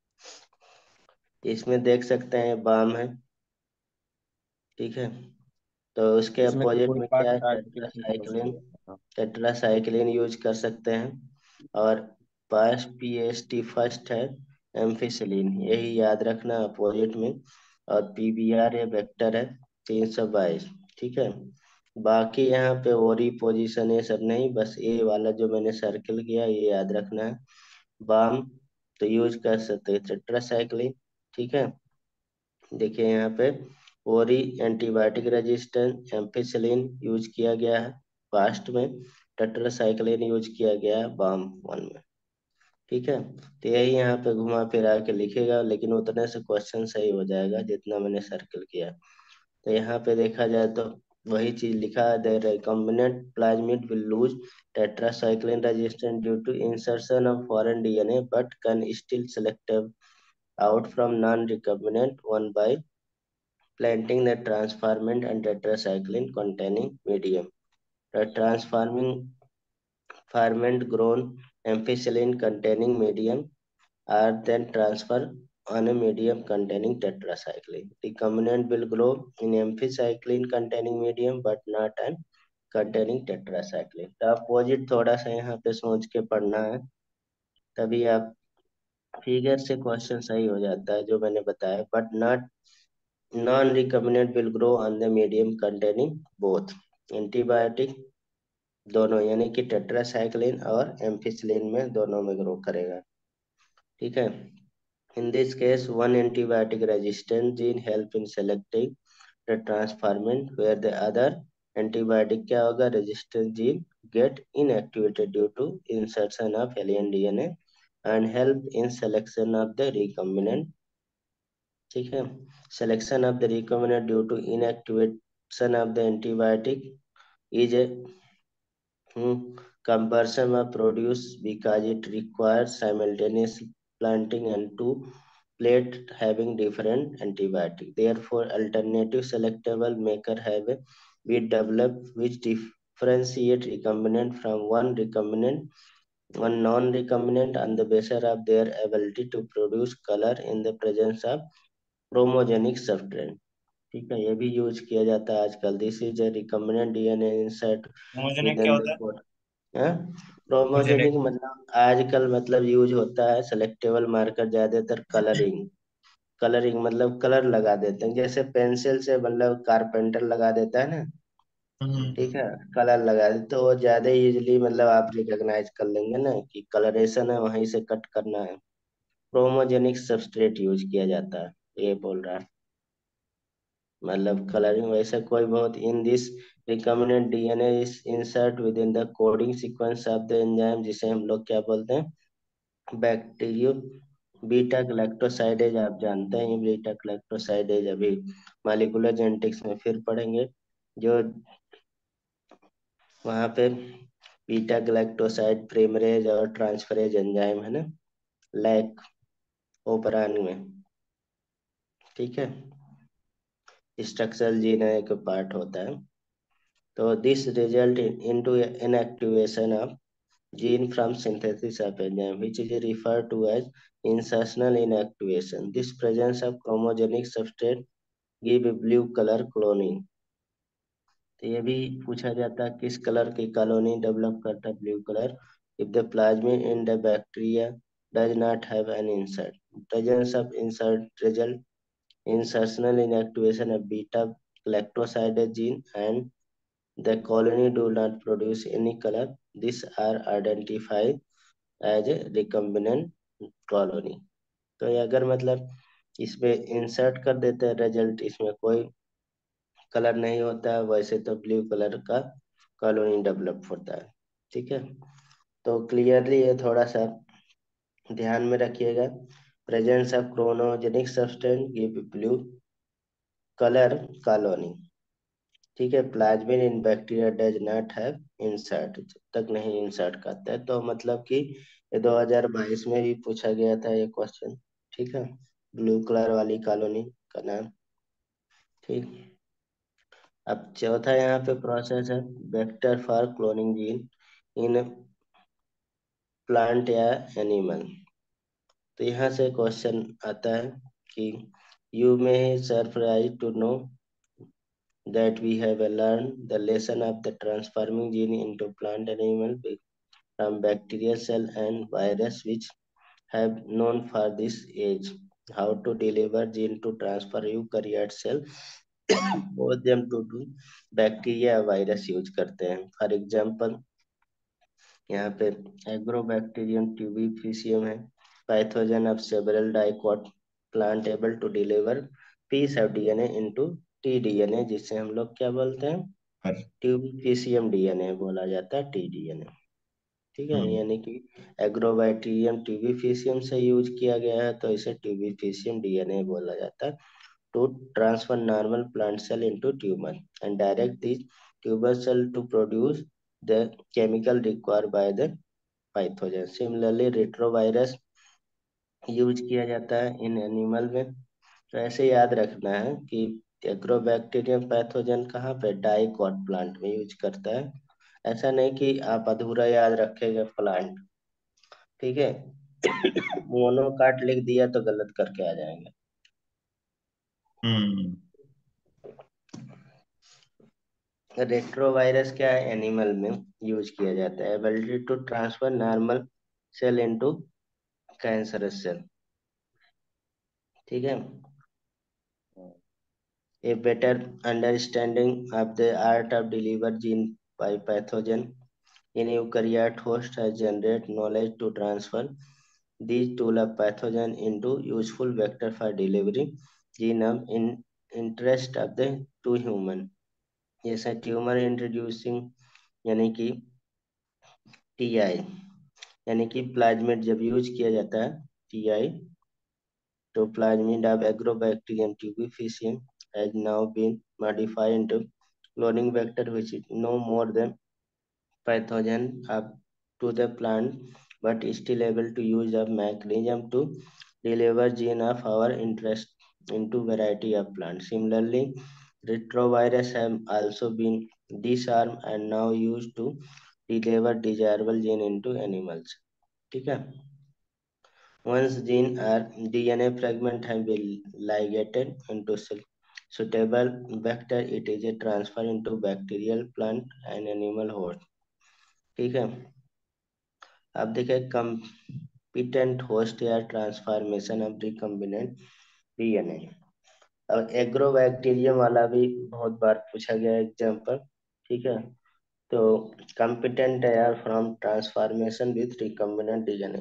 इसमें देख सकते हैं बाम है, ठीक है। तो उसके इसमें से अपोजिट कोई में पार्ट क्या है? काट के इसमें समझ टेट्रासाइक्लिन, सकते हैं। टेट्रासाइक्लिन यूज कर सकते हैं। और पास PST फर्स्ट है एम्फिसिलिन, यही याद रखना अपोजिट में। और PBR ये वेक्टर है 322, ठीक है। बाकी यहाँ पे ओरी पोजीशन ये सब नहीं, बस ये वाला जो मैंने सर्किल किया ये याद रखना है। बाम तो यूज कर सकते हैं टेट्रासाइक्लिन, ठीक है। देखिए यहाँ पे ओरी एंटीबायोटिक रेजिस्टेंट एम्पिसिलिन यूज किया गया है पास्ट में, टेट्रासाइक्लिन यूज किया गया है बाम वन में, ठीक है। तो यही यहाँ पे घुमा फिरा के लिखेगा, लेकिन उतने से क्वेश्चन सही हो जाएगा जितना मैंने सर्कल किया। तो यहाँ पे देखा जाए तो वही चीज लिखा है, the recombinant plasmid will lose tetracycline resistance due to insertion of foreign DNA but can still select out from non-recombinant one by planting the transformant and tetracycline containing medium. The transforming ferment grown ampicillin containing medium are then transferred on a medium containing tetracycline. Recombinant will grow in amphicycline containing medium but not an containing tetracycline. तो opposite थोड़ा सा यहाँ पे सोच के पढ़ना है, तभी आप फिगर से क्वेश्चन सही हो जाता है जो मैंने बताया, but not non recombinant will grow on the medium containing both antibiotic, दोनों यानी कि टेट्रासाइक्लिन और एम्फिसिलिन में दोनों में ग्रो करेगा। ठीक है। In this case, one antibiotic resistant gene help in selecting the transferrin, where the other antibiotic क्या होगा, resistant gene get inactivated due to insertion of alien DNA and help in selection of the recombinant। ठीक है। Selection of the recombinant due to inactivation of the antibiotic is a cumbersome of produce because it requires simultaneous planting and two plate having different antibiotic. Therefore, alternative selectable maker have been developed which differentiate recombinant from one non-recombinant on the basis of their ability to produce color in the presence of chromogenic substrate। ठीक है, ये भी use किया जाता है आजकल। This is a recombinant DNA insert with homogenic क्या in the होता है? कोड। Chromogenic homogenic. मतलब आजकल मतलब यूज होता है सेलेक्टेबल मार्कर ज्यादातर कलरिंग। कलरिंग मतलब कलर लगा देते हैं, जैसे पेंसिल से मतलब कारपेंटर लगा देता है ना। हम्म। ठीक है। कलर लगा देते तो वो ज्यादा इजीली मतलब आप रिकॉग्नाइज कर लेंगे ना कि कलरेशन है, वहीं से कट करना है। क्रोमोजेनिक सबस्ट्रेट यूज किया जाता है, ये बोल रहा है। मतलब कलरिंग वैसे कोई बहुत in this recombinant DNA is insert within the coding sequence of the enzyme, जिसे हम लोग क्या बोलते हैं, बैक्टीरियो बीटा ग्लैक्टोसाइडेज। आप जानते हैं ये बीटा ग्लैक्टोसाइडेज अभी मॉलिक्यूलर जेनेटिक्स में फिर पढ़ेंगे। जो वहाँ पे बीटा ग्लैक्टोसाइड प्रीमरेज और ट्रांसफरेज एंजाइम है ना, लैक ओपरान में। ठीक है। स्ट्रक्चरल जीन एक पार्ट होता है। तो this result into inactivation of gene from synthesis of enzyme, which is referred to as insertional inactivation. This presence of chromogenic substrate give blue color cloning। तो ये भी पूछा जाता है किस कलर की कॉलोनी डेवलप करता है blue colour, if the plasmid in the bacteria does not have an insert। Presence of insert result insertional inactivation of beta galactoside gene and the colony do not produce any color। These are identified as a recombinant colony. तो ये अगर मतलब इसमें insert कर देते हैं result, इसमें कोई कलर नहीं होता है, वैसे तो ब्लू कलर का कॉलोनी डेवलप होता है। ठीक है। तो क्लियरली ये थोड़ा सा ध्यान में रखिएगा। Presence of chromogenic substance give blue colour colony. ठीक है। Plasmid in bacteria does not have insert, जब तक नहीं इंसर्ट करते हैं। तो मतलब कि ये 2022 में भी पूछा गया था ये क्वेश्चन। ठीक है। ब्लू कलर वाली कॉलोनी का नाम। ठीक। अब चौथा यहाँ पे प्रोसेस है vector for cloning gene in plant या एनिमल। तो यहाँ से क्वेश्चन आता है कि you may surprise to know that we have learned the lesson of the transforming gene into plant animal from bacterial cell and virus which have known for this age how to deliver gene to transfer eukaryote cell both them to do bacteria virus use करते हैं। For example यहाँ पे agrobacterium tumefaciens है, pathogen of several dicot plant able to deliver piece of DNA into T DNA, जिसे हम लोग क्या बोलते हैं, पर। ट्यूबिफिशियम डीएनए बोला जाता है, टी डीएनए। ठीक है। हम्म। यानी कि एग्रोबैक्टीरियम ट्यूबिफिशियम से यूज किया गया है तो इसे ट्यूबिफिशियम डीएनए बोला जाता है। To transfer normal plant cell into tumour and direct this tumour cell to produce the chemical required by the pathogen. Similarly retrovirus use किया जाता है इन एनिमल में। तो ऐसे याद रखना है कि एग्रोबैक्टीरियम पैथोजन कहाँ पे डाइकॉट प्लांट में यूज करता है। ऐसा नहीं कि आप अधूरा याद रखेंगे प्लांट। ठीक है। मोनोकाट लिख दिया तो गलत करके आ जाएंगे। हम्म। रेट्रोवायरस क्या है, एनिमल में यूज किया जाता है। Ability to transfer normal cell into cancerous cell. ठीक है। A better understanding of the art of deliver gene by pathogen in eukaryote host has generated knowledge to transfer these tool of pathogen into useful vector for delivery gene of in interest of the to human। जैसे tumour introducing यानी कि TI, यानी कि plasmid जब use किया जाता है TI, तो plasmid of Agrobacterium tuberculosis has now been modified into cloning vector which is no more than pathogen up to the plant but still able to use a mechanism to deliver gene of our interest into variety of plants। Similarly, retrovirus have also been disarmed and now used to deliver desirable gene into animals। ठीक है। Once gene or DNA fragment have been ligated into suitable vector, it is a transfer into bacterial, plant and animal host। ठीक है। अब देखिए competent host या transformation of recombinant DNA. अब Agrobacterium वाला भी बहुत बार पूछा गया एग्जाम्पल। ठीक है। तो competent है यार from transformation with recombinant DNA.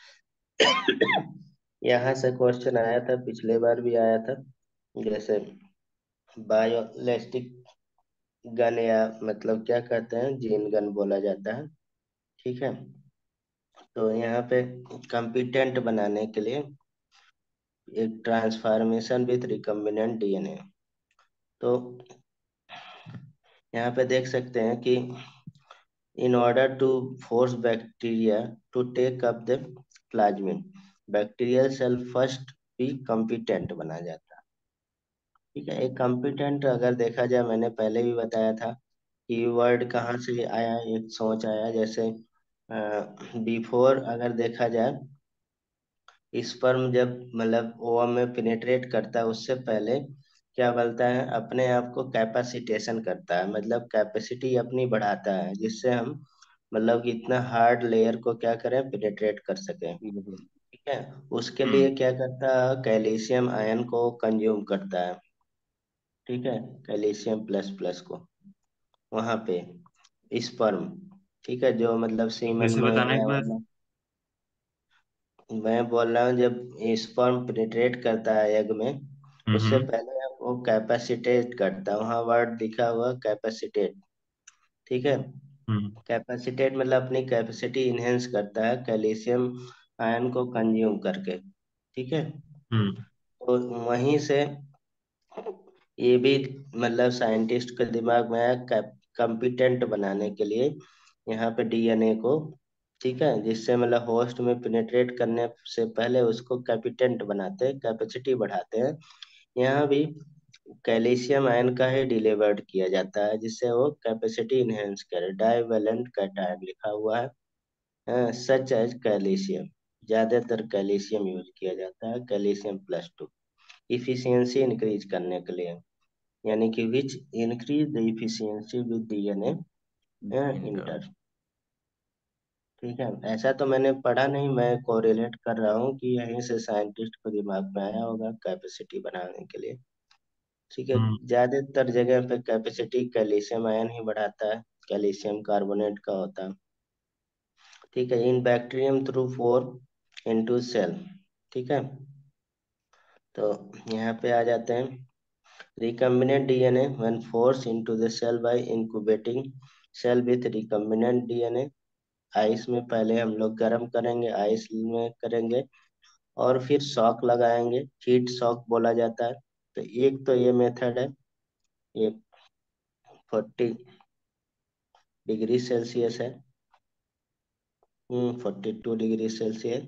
यहाँ से क्वेश्चन आया था, पिछले बार भी आया था। जैसे बायोइलेक्ट्रिक गन या मतलब क्या कहते हैं जीन गन बोला जाता है। ठीक है। तो यहाँ पे कंपिटेंट बनाने के लिए एक ट्रांसफॉर्मेशन विथ रिकम्बिनेंट डीएनए। तो यहाँ पे देख सकते हैं कि in order to force bacteria to take up the plasmid, bacterial cell first भी competent बना जाता है। ठीक है। एक competent अगर देखा जाए, मैंने पहले भी बताया था कि वर्ड कहाँ से आया, एक सोच आया। जैसे बिफोर अगर देखा जाए, स्पर्म जब मतलब ओवम में पेनिट्रेट करता है उससे पहले क्या बोलता है, अपने आप को कैपेसिटेशन करता है, मतलब कैपेसिटी अपनी बढ़ाता है जिससे हम मतलब कि इतना हार्ड लेयर को क्या करें, पेनिट्रेट कर सके। ठीक है। उसके लिए हम्म। क्या करता है, कैल्शियम आयन को कंज्यूम करता है। ठीक है। कैल्शियम प्लस प्लस को वहां पे स्पर्म। ठीक है। जो मतलब फिर सीमन से में बताना या एक बार। मतलब मैं बोल रहा हूँ जब स्पर्म पेनिट्रेट करता है एग में, उससे हम्म। पहले वो कैपेसिटेट करता है, वहां वर्ड दिखा हुआ कैपेसिटेट। ठीक है। हम्म। कैपेसिटेट मतलब अपनी कैपेसिटी इनहेंस करता है कैल्शियम आयन को कंज्यूम करके। ठीक है। हम्म। तो वहीं से ये भी मतलब साइंटिस्ट के दिमाग में आया कंपिटेंट बनाने के लिए यहाँ पे डीएनए को। ठीक है। जिससे मतलब होस्ट में पेनिट्रेट करने से पहले उसको कैपिटेंट बनाते हैं, कैपेसिटी बढ़ाते हैं। यहाँ भी कैल्शियम आयन का ही डिलीवर्ड किया जाता है जिससे वो कैपेसिटी इनहेंस करे। डाइवेलेंट कैटायन लिखा हुआ है सच एज कैल्शियम। ज्यादातर कैल्शियम यूज किया जाता है, कैल्शियम +2 इफिशियंसी इंक्रीज करने के लिए, यानी कि which increase the efficiency with DNA इनका। इंटर। ठीक है। ऐसा तो मैंने पढ़ा नहीं, मैं कोरिलेट कर रहा हूँ कि यहीं से साइंटिस्ट को दिमाग में आया होगा कैपेसिटी बढ़ाने के लिए। ठीक है। हम्म। ज्यादातर जगह पे कैपेसिटी कैल्शियम आयन ही बढ़ाता है, कैल्शियम कार्बोनेट का होता है। ठीक है। In bacterium through pore into cell. ठीक है। तो यहाँ पे आ जाते हैं। recombinant DNA when forced into the cell by incubating cell with recombinant DNA। Ice में पहले हम लोग गर्म करेंगे, आइस में करेंगे और फिर शॉक लगाएंगे, हीट शॉक बोला जाता है। तो एक तो ये मेथड है, ये 40 डिग्री सेल्सियस है। 42 डिग्री सेल्सियस।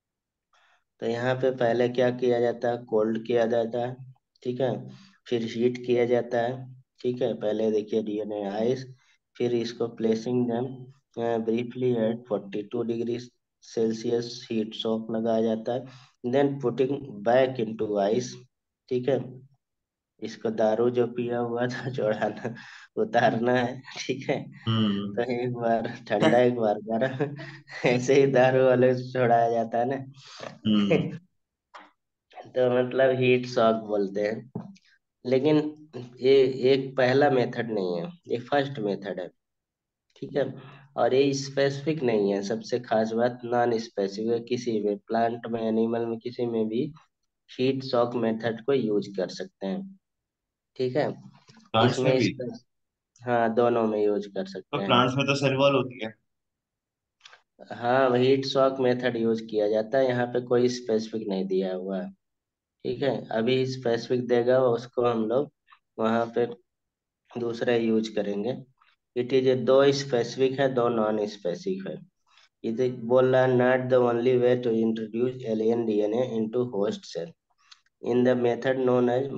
तो यहाँ पे पहले क्या किया जाता है, कोल्ड किया जाता है। ठीक है। फिर हीट किया जाता है। ठीक है। पहले देखिए डीएनए आइस, फिर इसको placing them briefly at 42 degree Celsius heat shock लगाया जाता है, then putting back into ice. ठीक है। इसको दारू जो पिया हुआ था छोड़ाना, उतारना है, ठीक है। हम्म। तो एक बार ठंडा एक बार गर्म, ऐसे ही दारू वाले से छोड़ाया जाता है ना। हम्म। तो मतलब हीट शॉक बोलते हैं। लेकिन ये एक पहला मेथड नहीं है, ये फर्स्ट मेथड है, ठीक है। और ये स्पेसिफिक नहीं है, सबसे खास बात नॉन स्पेसिफिक है, किसी में प्लांट में एनिमल में किसी में भी हीट शॉक मेथड को यूज कर सकते हैं, ठीक है। प्लांट्स में इसमें भी? इस हाँ, दोनों में यूज कर तो सकते हैं। प्लांट्स में तो सेल वॉल होती है। हाँ, हीट शॉक मेथड यूज किया जाता है, यहाँ पे कोई स्पेसिफिक नहीं दिया हुआ है, ठीक है। अभी स्पेसिफिक देगा उसको हम लोग वहाँ पे दूसरा यूज करेंगे। इट इज दो स्पेसिफिक है, दो नॉन स्पेसिफिक है। ये बोल रहा है not the only way to introduce alien DNA into host cell in the method known as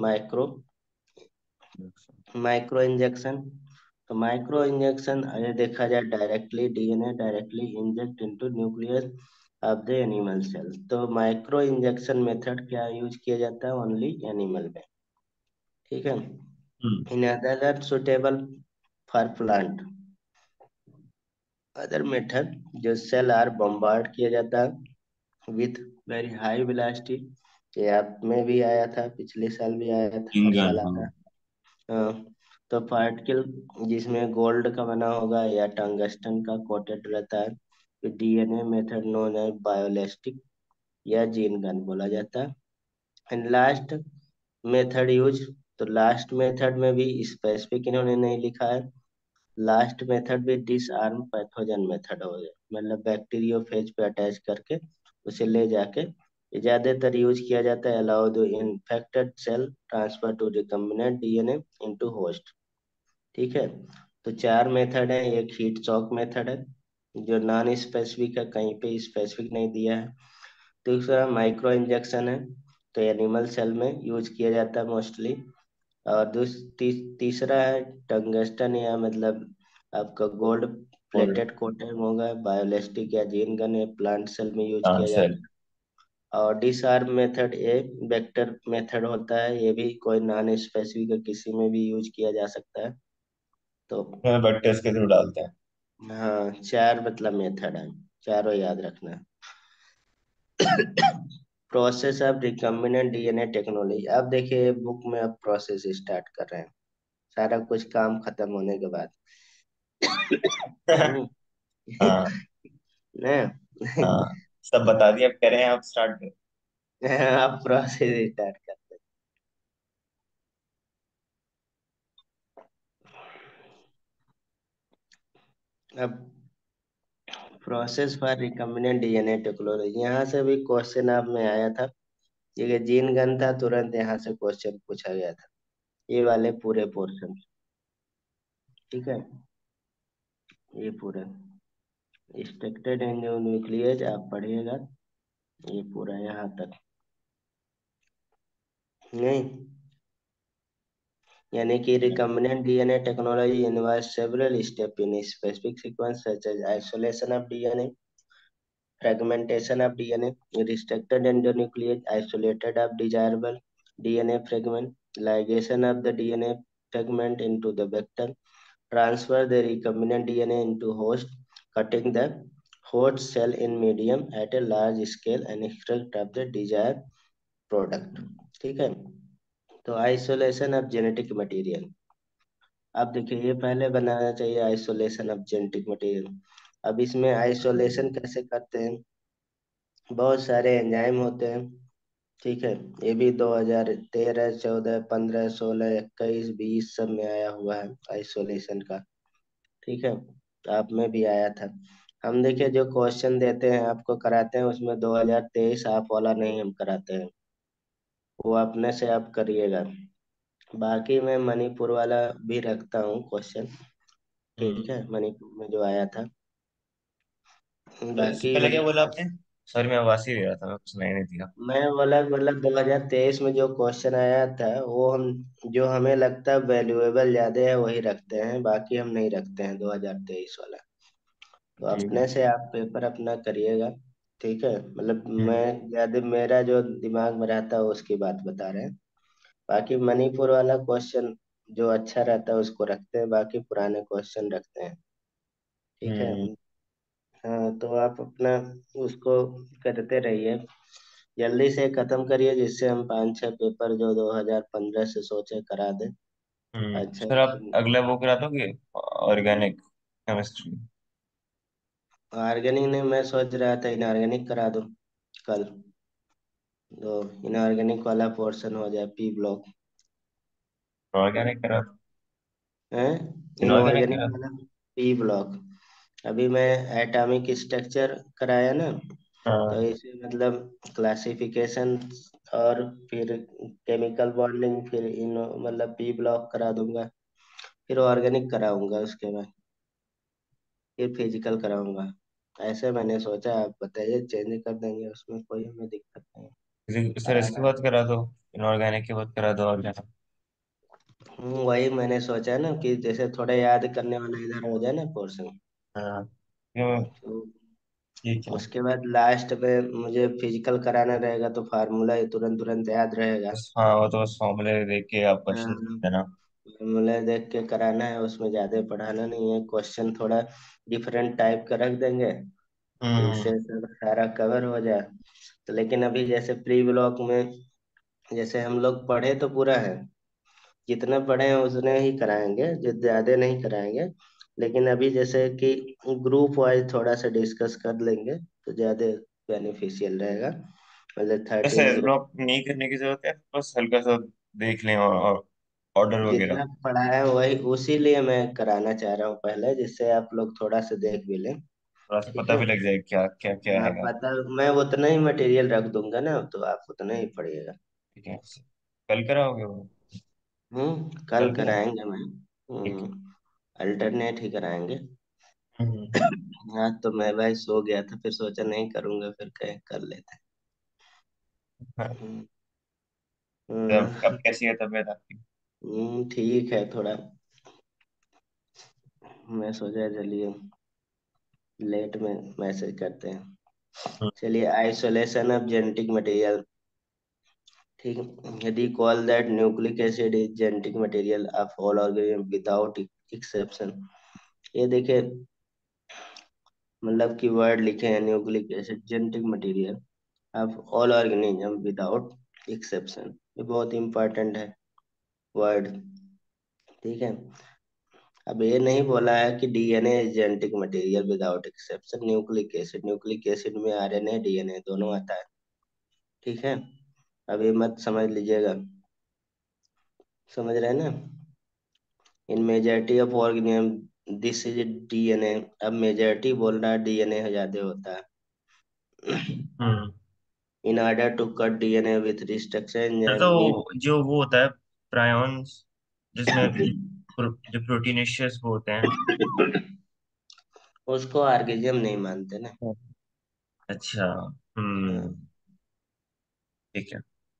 micro injection. तो माइक्रो इंजेक्शन अगर देखा जाए directly DNA directly inject into nucleus of the animal cell, तो माइक्रो इंजेक्शन मेथड क्या use किया जाता है, only animal में, ठीक है। Hmm. In other suitable for plant, other method जो सेल आर बम्बार्ड किया जाता है विथ वेरी हाई वेलोसिटी। ये आप में भी आया था, पिछले साल भी आया था, हर इंगन, साल हाँ। आता है। हाँ, तो पार्टिकल जिसमें गोल्ड का बना होगा या टंगस्टन का कोटेड रहता है, डीएनए मेथड नोन है बायोलिस्टिक या जीन गन बोला जाता है। एंड लास्ट मेथड यूज, तो लास्ट मेथड में भी स्पेसिफिक इन्होंने नहीं लिखा है। लास्ट मेथड भी डिसआर्म पैथोजन मेथड हो गया, मतलब बैक्टीरियोफेज पे अटैच करके उसे ले जाके ये ज्यादातर यूज किया जाता है। Allow the infected cell transfer to recombinant DNA into host, ठीक है। तो चार मेथड है, एक हीट शॉक मेथड है जो नॉन स्पेसिफिक है, कहीं पे स्पेसिफिक नहीं दिया है। दूसरा माइक्रो इंजेक्शन है, तो एनिमल सेल में यूज किया जाता है मोस्टली। और तीसरा है टंगस्टन या मतलब आपका गोल्ड गोल्ड। प्लेटेड कोटेड होगा, बायोलिस्टिक या जीन गन या प्लांट सेल में यूज प्लांट किया सेल। जाता है। और डिसआर्म मेथड ये वेक्टर मेथड होता है, ये भी कोई नॉन स्पेसिफिक किसी में भी यूज किया जा सकता है। तो वेक्टर्स के थ्रू डालते हैं। हाँ, चार मतलब मेथड है, चारों याद रखना। Process of recombinant DNA technology, अब देखिए बुक में अब प्रोसेस स्टार्ट कर रहे हैं, सारा कुछ काम खत्म होने के बाद। हम्म। हाँ। ना। हाँ, सब बता दिया, अब कह रहे हैं आप स्टार्ट करें। आप प्रोसेस स्टार्ट करते हैं। अब process for recombinant DNA technology, यहाँ से भी क्वेश्चन आप में आया था, ये जीन गन था, तुरंत यहाँ से क्वेश्चन पूछा गया था, ये वाले पूरे पोर्शन, ठीक है। ये पूरे स्ट्रक्चर्ड न्यूक्लियस आप पढ़िएगा, ये पूरा यहाँ तक नहीं। यानी कि recombinant DNA technology involve several step in specific sequence such as isolation of DNA, fragmentation of DNA, restricted endonuclease, isolated of desirable DNA fragment, ligation of the DNA fragment into the vector, transfer the recombinant DNA into host, cutting the host cell in medium at a large scale and extract of the desired product, ठीक है। तो isolation of genetic material, अब देखिए ये पहले बनाना चाहिए isolation of genetic material. अब इसमें आइसोलेशन कैसे करते हैं, बहुत सारे एंजाइम होते हैं, ठीक है। ये भी 2013 14 15 16 21 20 सब में आया हुआ है आइसोलेशन का, ठीक है। आप में भी आया था। हम देखिए जो क्वेश्चन देते हैं आपको कराते हैं, उसमें 2023 आप वाला नहीं हम कराते हैं, वो अपने से आप करिएगा। बाकी मैं मणिपुर वाला भी रखता हूँ क्वेश्चन, हम्म। ठीक है, मणिपुर में जो आया था। तो इससे बाकी पहले क्या मतलब बोला आपने? सॉरी, मैं आवाज ही दे रहा था, मैं कुछ सुनाई नहीं दिया। मैं बोला मतलब 2023 में जो क्वेश्चन आया था वो हम जो हमें लगता है वैल्यूएबल ज्यादा है वही रखते हैं, बाकी हम नहीं रखते हैं 2023 वाला। तो ठीक है। अपने से आप पेपर अपना करिएगा, ठीक है। मतलब हम्म। मैं ज्यादा मेरा जो दिमाग में रहता है उसकी बात बता रहे हैं। बाकी मणिपुर वाला क्वेश्चन जो अच्छा रहता है उसको रखते हैं, बाकी पुराने क्वेश्चन रखते हैं। ठीक है। हम्म। हाँ तो आप अपना उसको करते रहिए, जल्दी से खत्म करिए, जिससे हम 5-6 पेपर जो 2015 से सोचे करा दें। अच्छा। सर आप अगला वो करा दोगे, ऑर्गेनिक केमिस्ट्री? ऑर्गेनिक नहीं, मैं सोच रहा था इनऑर्गेनिक करा दूं कल, तो इनऑर्गेनिक वाला पोर्शन हो जाए, पी ब्लॉक ऑर्गेनिक करा दो। है, इनऑर्गेनिक इनऑर्गेनिक करा दो। वाला पी ब्लॉक। अभी मैं एटॉमिक स्ट्रक्चर कराया ना, तो हाँ। इसे मतलब क्लासिफिकेशन और फिर केमिकल बॉन्डिंग, फिर इन मतलब पी ब्लॉक करा दूंगा, फिर ऑर्गेनिक कराऊंगा, उसके बाद फिर फिजिकल कराऊंगा। ऐसे मैंने सोचा, आप बताइए, चेंज कर देंगे, उसमें कोई हमें दिक्कत नहीं है, सर इसके कराना है। बाद करा दो, इनऑर्गेनिक के बाद करा दो ऑर्गेनिक। वही मैंने सोचा ना कि जैसे थोड़ा याद करने वाला इधर हो जाए ना पोर्शन, हाँ। क्यों? तो ठीक है। उसके बाद लास्ट में मुझे फिजिकल कराना रहेगा, तो फार्मूला ही तुरंत तुरंत याद रहेगा। बस हाँ, वो तो बस फॉर्मूले देख के आप क्वेश्चन देना। फार्मूला देख के कराना है, उसमें ज्यादा पढ़ाना नहीं है, क्वेश्चन थोड़ा डिफरेंट टाइप का रख देंगे, तो हम्म। इससे सब सारा कवर हो जाए। तो लेकिन अभी जैसे प्री ब्लॉक में जैसे हम लोग पढ़े तो पूरा है, जितना पढ़े हैं उतने ही कराएंगे, जो ज्यादा नहीं कराएंगे। लेकिन अभी जैसे कि ग्रुप वाइज थोड़ा सा डिस्कस कर लेंगे तो ज्यादा बेनिफिशियल रहेगा, मतलब वैसे 13 ग्रुप। ब्लॉक नहीं करने की जरूरत है, बस हल्का सा देख लें और ऑर्डर वगैरह। जितना पढ़ा है वही, उसी लिए मैं कराना चाह रहा हूँ पहले, जिससे आप लोग थोड़ा सा देख भी लें। थोड़ा सा ठीक पता है। भी लग जाए क्या क्या क्या हाँ है। पता, मैं उतना ही मटेरियल रख दूंगा ना, तो आप उतना ही पढ़िएगा। ठीक है। कल कराओगे वो? कल कल करा। कराएंगे मैं। ठीक है। अल्टरनेट ही कराएंगे। हम्म। हाँ तो मैं भाई सो गया था, फिर सोचा नहीं करूंगा, फिर कहीं कर लेते हाँ, हैं। तो अब कैसी है तबीयत आपकी? ठीक है थोड़ा, मैं सोचा चलिए लेट में मैसेज करते हैं। हम्म। चलिए, आइसोलेशन ऑफ जेनेटिक मटेरियल। ठीक है, recall that nucleic acid is genetic material of all organism without exception. ये देखिए, मतलब कि वर्ड लिखे हैं, nucleic acid genetic material of all organism without exception, ये बहुत इंपॉर्टेंट है वर्ड। ठीक है। अब ये नहीं बोला है कि DNA is genetic material without exception, nucleic acid में आरएनए डीएनए दोनों आता है। ठीक है। अब ये मत समझ लीजिएगा, समझ रहे हैं ना, in majority of organism this is DNA. अब मेजॉरिटी बोल रहा है, डीएनए ज्यादा होता है। Hmm. In order to cut DNA with restriction फिर एंजाइम नीड। तो जो वो होता है प्रायॉन्स, जिसमें जो प्रोटीनेशियस वो होते हैं। उसको ऑर्गेनिज्म नहीं मानते ना। अच्छा। हम्म। ठीक है।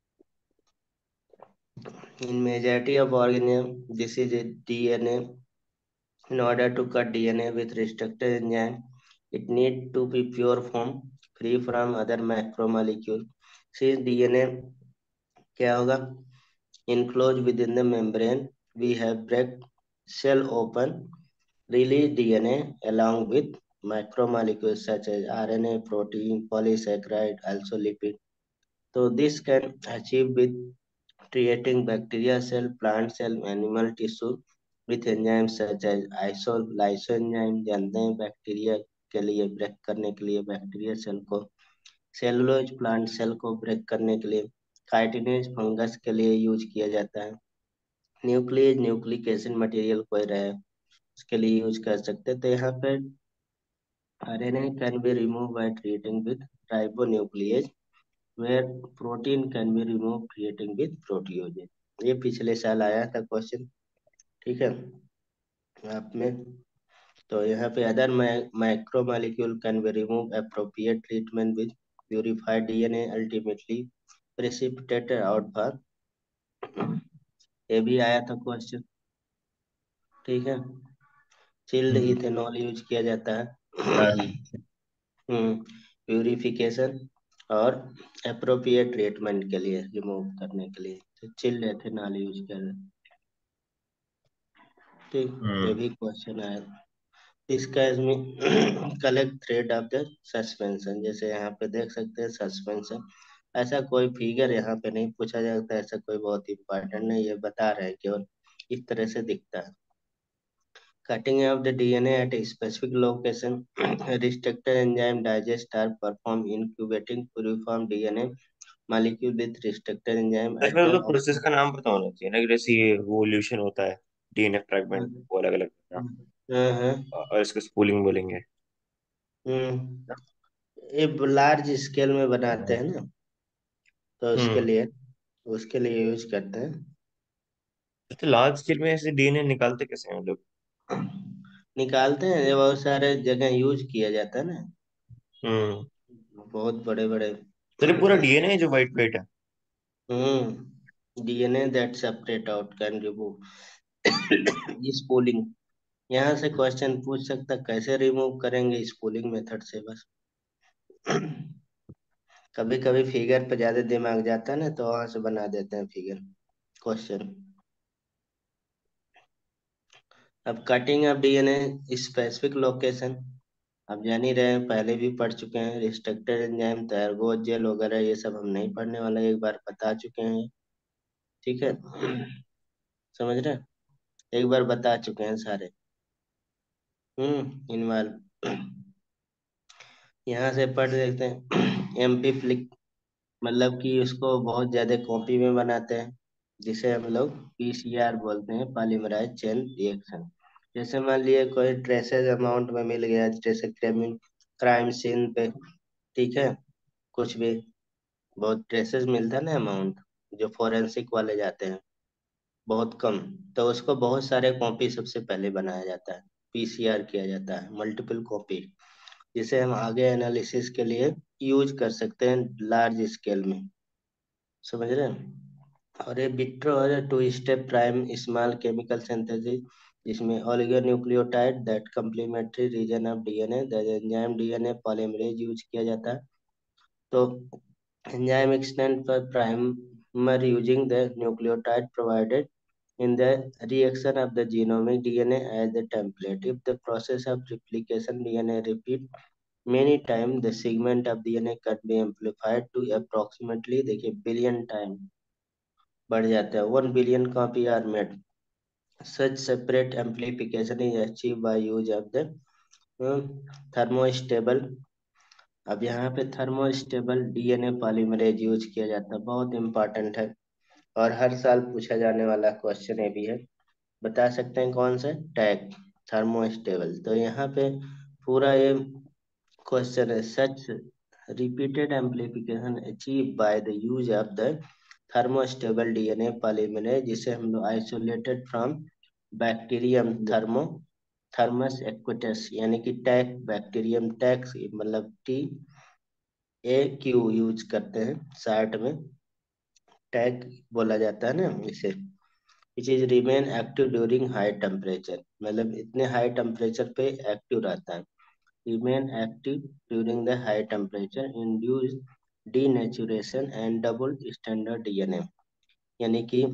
In majority of organism, this is a DNA. In order to cut DNA with restricted enzyme, it need to be pure form, free from other macromolecule. Since DNA क्या होगा? Enclosed within the membrane, we have break cell open, release DNA along with macromolecules such as RNA, protein, polysaccharide, also lipid. So this can achieve with creating bacteria cell, plant cell, animal tissue with enzymes such as lysoenzyme। जानते हैं bacteria के लिए break करने के लिए bacteria cell को, cellulose plant cell को break करने के लिए, काइटिनेज फंगस के लिए यूज किया जाता है, न्यूक्लियस न्यूक्लिक एसिड मटेरियल कोई रहे उसके लिए यूज कर सकते हैं। तो यहाँ पे RNA can be removed by treating with ribonuclease, where protein can be removed creating with proteolysis। ये पिछले साल आया था क्वेश्चन। ठीक है। आप में तो यहाँ पे other micro molecule can be remove appropriate treatment with purified DNA ultimately precipitated out for. ये भी आया था क्वेश्चन। ठीक है। चिल्ड हम्म। इथेनॉल यूज किया जाता है। हाँ। प्यूरिफिकेशन और अप्रोप्रिएट ट्रीटमेंट के लिए, रिमूव करने के लिए। तो चिल्ड एथेनॉल यूज कर रहे हैं। ठीक, ये हम्म। भी क्वेश्चन आया। इसका इसमें collect thread of the suspension, जैसे यहाँ पे देख सकते हैं सस्पेंशन। ऐसा कोई फिगर यहाँ पे नहीं पूछा जाता, ऐसा कोई बहुत इंपॉर्टेंट नहीं, ये बता रहे हैं केवल इस तरह से दिखता है। Cutting of the DNA at a specific location, restricted enzyme digest or perform incubating puriform DNA molecule with restricted enzyme तो at इसमें the तो प्रोसेस का नाम पता होना चाहिए ना, कि जैसे ये वोल्यूशन होता है, डीएनए फ्रेगमेंट वो अलग अलग ना, हाँ, और इसको स्पूलिंग बोलेंगे। ये लार्ज स्केल में बनाते हैं ना, तो हम्म। उसके लिए यूज करते हैं। तो लार्ज स्केल में ऐसे डीएनए निकालते कैसे हैं हम लोग? निकालते हैं, ये बहुत सारे जगह यूज किया जाता है ना, हम्म। बहुत बड़े बड़े। तो ये पूरा डीएनए जो वाइट वेट है। DNA that separate out can remove spooling. यहाँ से क्वेश्चन पूछ सकता कैसे रिमूव करेंगे, स्पूलिंग मेथड से बस। कभी कभी फिगर पे ज्यादा दिमाग जाता है ना, तो वहां से बना देते हैं फिगर क्वेश्चन। अब cutting of DNA specific location, अब जान ही रहे हैं, पहले भी पढ़ चुके हैं। रिस्ट्रिक्टेड एंजाइम, तैरगोज जेल वगैरह, ये सब हम नहीं पढ़ने वाले, एक बार बता चुके हैं। ठीक है, समझ रहे हैं? एक बार बता चुके हैं सारे। इनवाल्व। यहाँ से पढ़ देखते हैं। एमपी फ्लिक, मतलब कि उसको बहुत ज्यादा कॉपी में बनाते हैं, जिसे हम लोग पीसीआर बोलते हैं, पॉलीमराइज चेन रिएक्शन। जैसे मान लिए कोई ट्रेसेस अमाउंट में मिल गया, जैसे क्राइम सीन पे, ठीक है, कुछ भी बहुत ट्रेसेस मिलता है ना अमाउंट, जो फोरेंसिक वाले जाते हैं बहुत कम, तो उसको बहुत सारे कॉपी सबसे पहले बनाया जाता है, पीसीआर किया जाता है, मल्टीपल कॉपी, जिसे हम आगे एनालिसिस के लिए यूज कर सकते हैं लार्ज स्केल में। समझ रहे हैं? और ये विट्रो और two step prime small chemical synthesis, जिसमें oligonucleotide that complementary region of DNA that enzyme DNA polymerase use किया जाता है। तो एंजाइम एक्सटेंड पर primer using the nucleotide provided in the reaction of the genomic DNA as the template. If the process of replication DNA repeat many times, the segment of DNA can be amplified to approximately देखिए billion time बढ़ जाता है, 1 billion copy are made. Such separate amplification is achieved by use of the thermostable। अब यहाँ पे thermostable DNA polymerase use किया जाता है, बहुत इंपॉर्टेंट है, और हर साल पूछा जाने वाला क्वेश्चन ये भी है। बता सकते हैं कौन सा? Taq thermostable. तो यहाँ पे पूरा ये क्वेश्चन है, such repeated amplification achieve by the use of the thermostable DNA polymerase, जिसे हम लोग isolated from bacterium Thermus aquaticus, यानी कि टैक बैक्टीरियम टैक्स, मतलब TAQ यूज करते हैं शार्ट में, टैग बोला जाता है ना इसे। Which is remain active during high temperature, मतलब इतने हाई टेम्परेचर पे एक्टिव रहता है। Remain active during the high temperature induce denaturation and double standard DNA, यानी कि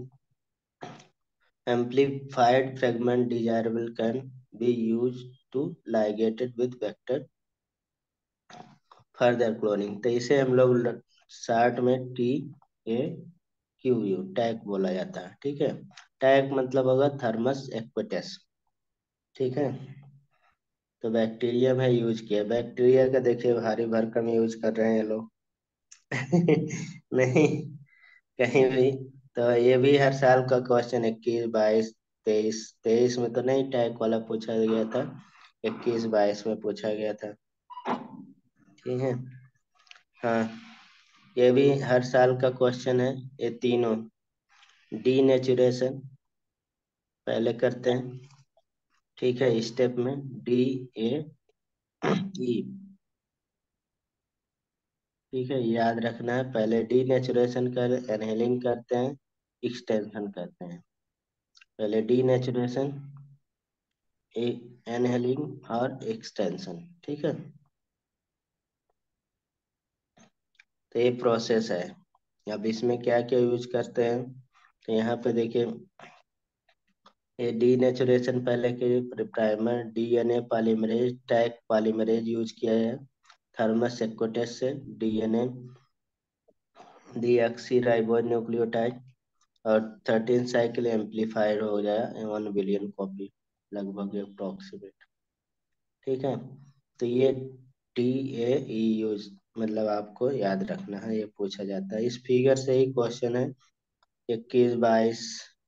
amplified fragment desirable can be used to ligated with vector further cloning। तो इसे हम लोग शार्ट में TAQU टैग बोला जाता है। ठीक है, टैग मतलब होगा थर्मस एक्विटेस। ठीक है, तो बैक्टीरिया में यूज किया, बैक्टीरिया का देखिए भारी भरकम यूज कर रहे हैं ये लोग। नहीं, कहीं भी। तो ये भी हर साल का क्वेश्चन 21, 22, 23, 23 में तो नहीं टैग वाला पूछा गया था, 21, 22 में पूछा गया था। ठीक है, हाँ, ये भी हर साल का क्वेश्चन है। ये तीनों डीनेचुरेशन पहले करते हैं, ठीक है, स्टेप में DAE। ठीक है, याद रखना है, पहले डीनेचुरेशन कर एनहेलिंग करते हैं, एक्सटेंशन करते हैं। पहले डीनेचुरेशन, एनहेलिंग और एक्सटेंशन। ठीक है, तो ये प्रोसेस है। अब इसमें क्या क्या यूज करते हैं? तो यहाँ पे देखिए ये डीनेचुरेशन पहले के primer DNA polymerase Taq polymerase use किया है थर्मस एक्वेटस से डीएनए डीऑक्सीराइबोज न्यूक्लियोटाइड और 13 साइकिल एम्पलीफायर हो जाए 1 बिलियन कॉपी लगभग अप्रोक्सीमेट। ठीक है, तो ये टी ए ई यूज मतलब आपको याद रखना है, ये पूछा जाता है इस फिगर से ही क्वेश्चन है। 21, 22,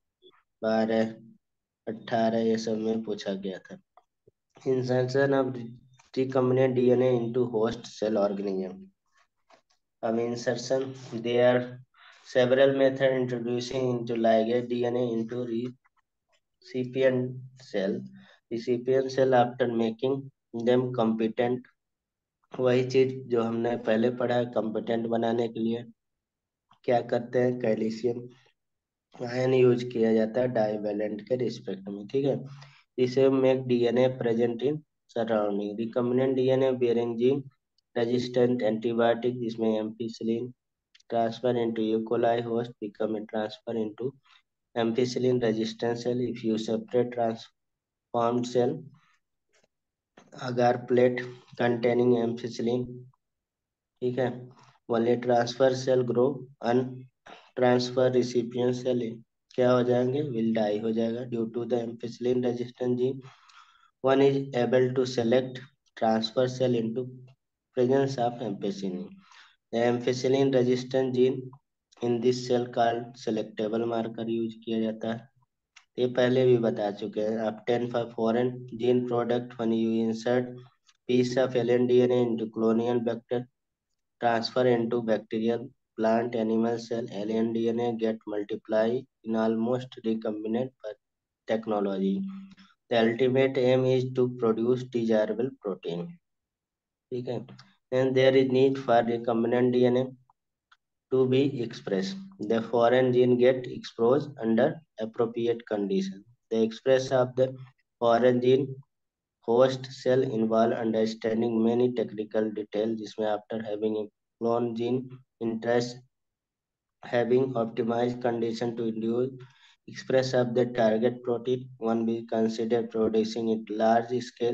12, 18 ये सब में पूछा गया था। Insertion of recombinant DNA into host cell organism. Of insertion, there are several methods introducing into ligase DNA into recipient cell. Recipient cell after making them competent, वही चीज जो हमने पहले पढ़ा है, competent बनाने के लिए क्या करते हैं, कैल्शियम आयन यूज किया जाता है डाइवेलेंट के रिस्पेक्ट में। ठीक है, जिसे make DNA present in surrounding. Recombinant DNA bearing gene resistant antibiotic जिसमें ampicillin transfer into E coli host become a transfer into ampicillin resistant cell if you separate transformed cell agar plate containing ampicillin. ठीक है, only transfer cell grow un transfer recipient cell क्या हो जाएंगे, will die हो जाएगा due to the ampicillin resistant gene. One is able to select transfer cell into presence of ampicillin. The ampicillin resistant gene in this cell called selectable marker use किया जाता है। ये पहले भी बता चुके हैं। Obtain for foreign gene product when you insert piece of alien DNA into colonial vector transfer into bacterial plant animal cell alien DNA get multiply in almost recombinant technology. The ultimate aim is to produce desirable protein. ठीक है, and there is need for recombinant DNA to be expressed. The foreign gene get exposed under appropriate conditions. The expression of the foreign gene host cell involve understanding many technical details जिसमें after having a clone gene interest having optimized condition to induce express of the target protein, one will consider producing it large scale.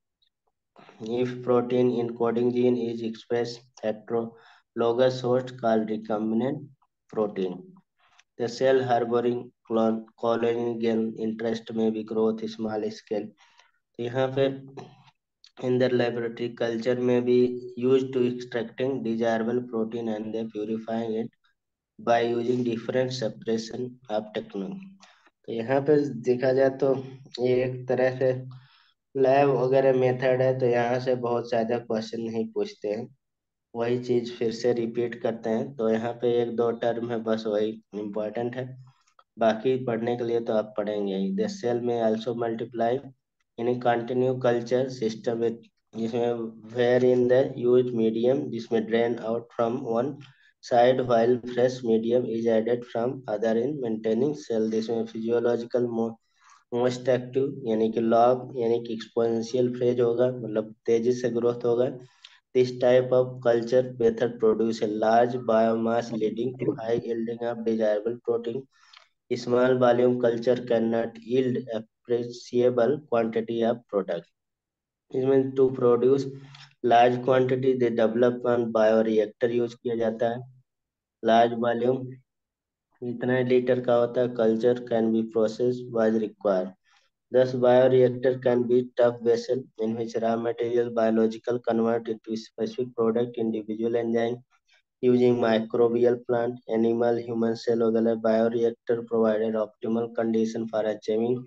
If protein encoding gene is expressed heterologous host called recombinant protein. The cell harboring colony gain interest may be growth small scale. तो यहाँ पे in the laboratory culture may be used to extracting desirable protein and then purifying it by using different separation of technology. तो यहाँ पे देखा जाए तो ये एक तरह से लैब वगैरह मेथड है, तो यहाँ से बहुत ज्यादा क्वेश्चन नहीं पूछते हैं, वही चीज फिर से रिपीट करते हैं। तो यहाँ पे एक दो टर्म है बस वही इम्पोर्टेंट है, बाकी पढ़ने के लिए तो आप पढ़ेंगे ही। द सेल में also multiply in continue culture system with जिसमें where in the use medium जिसमें drain out from one side while fresh medium is added from other in maintaining cell जिसमें फिजियोलॉजिकल मोस्ट एक्टिव यानी कि log यानी कि exponential phase होगा, मतलब तेजी से ग्रोथ होगा। This type of culture method produce a large biomass leading to high yielding of desirable protein. Small volume culture cannot yield appreciable quantity of product. इसमें to produce large quantity they develop one bioreactor use किया जाता है। large volume इतना litre का होता है, culture can be processed was required. Thus, bioreactor can be tough vessel in which raw material biological convert into specific product individual enzyme using microbial plant, animal, human cell वगैरह bioreactor provided optimal condition for achieving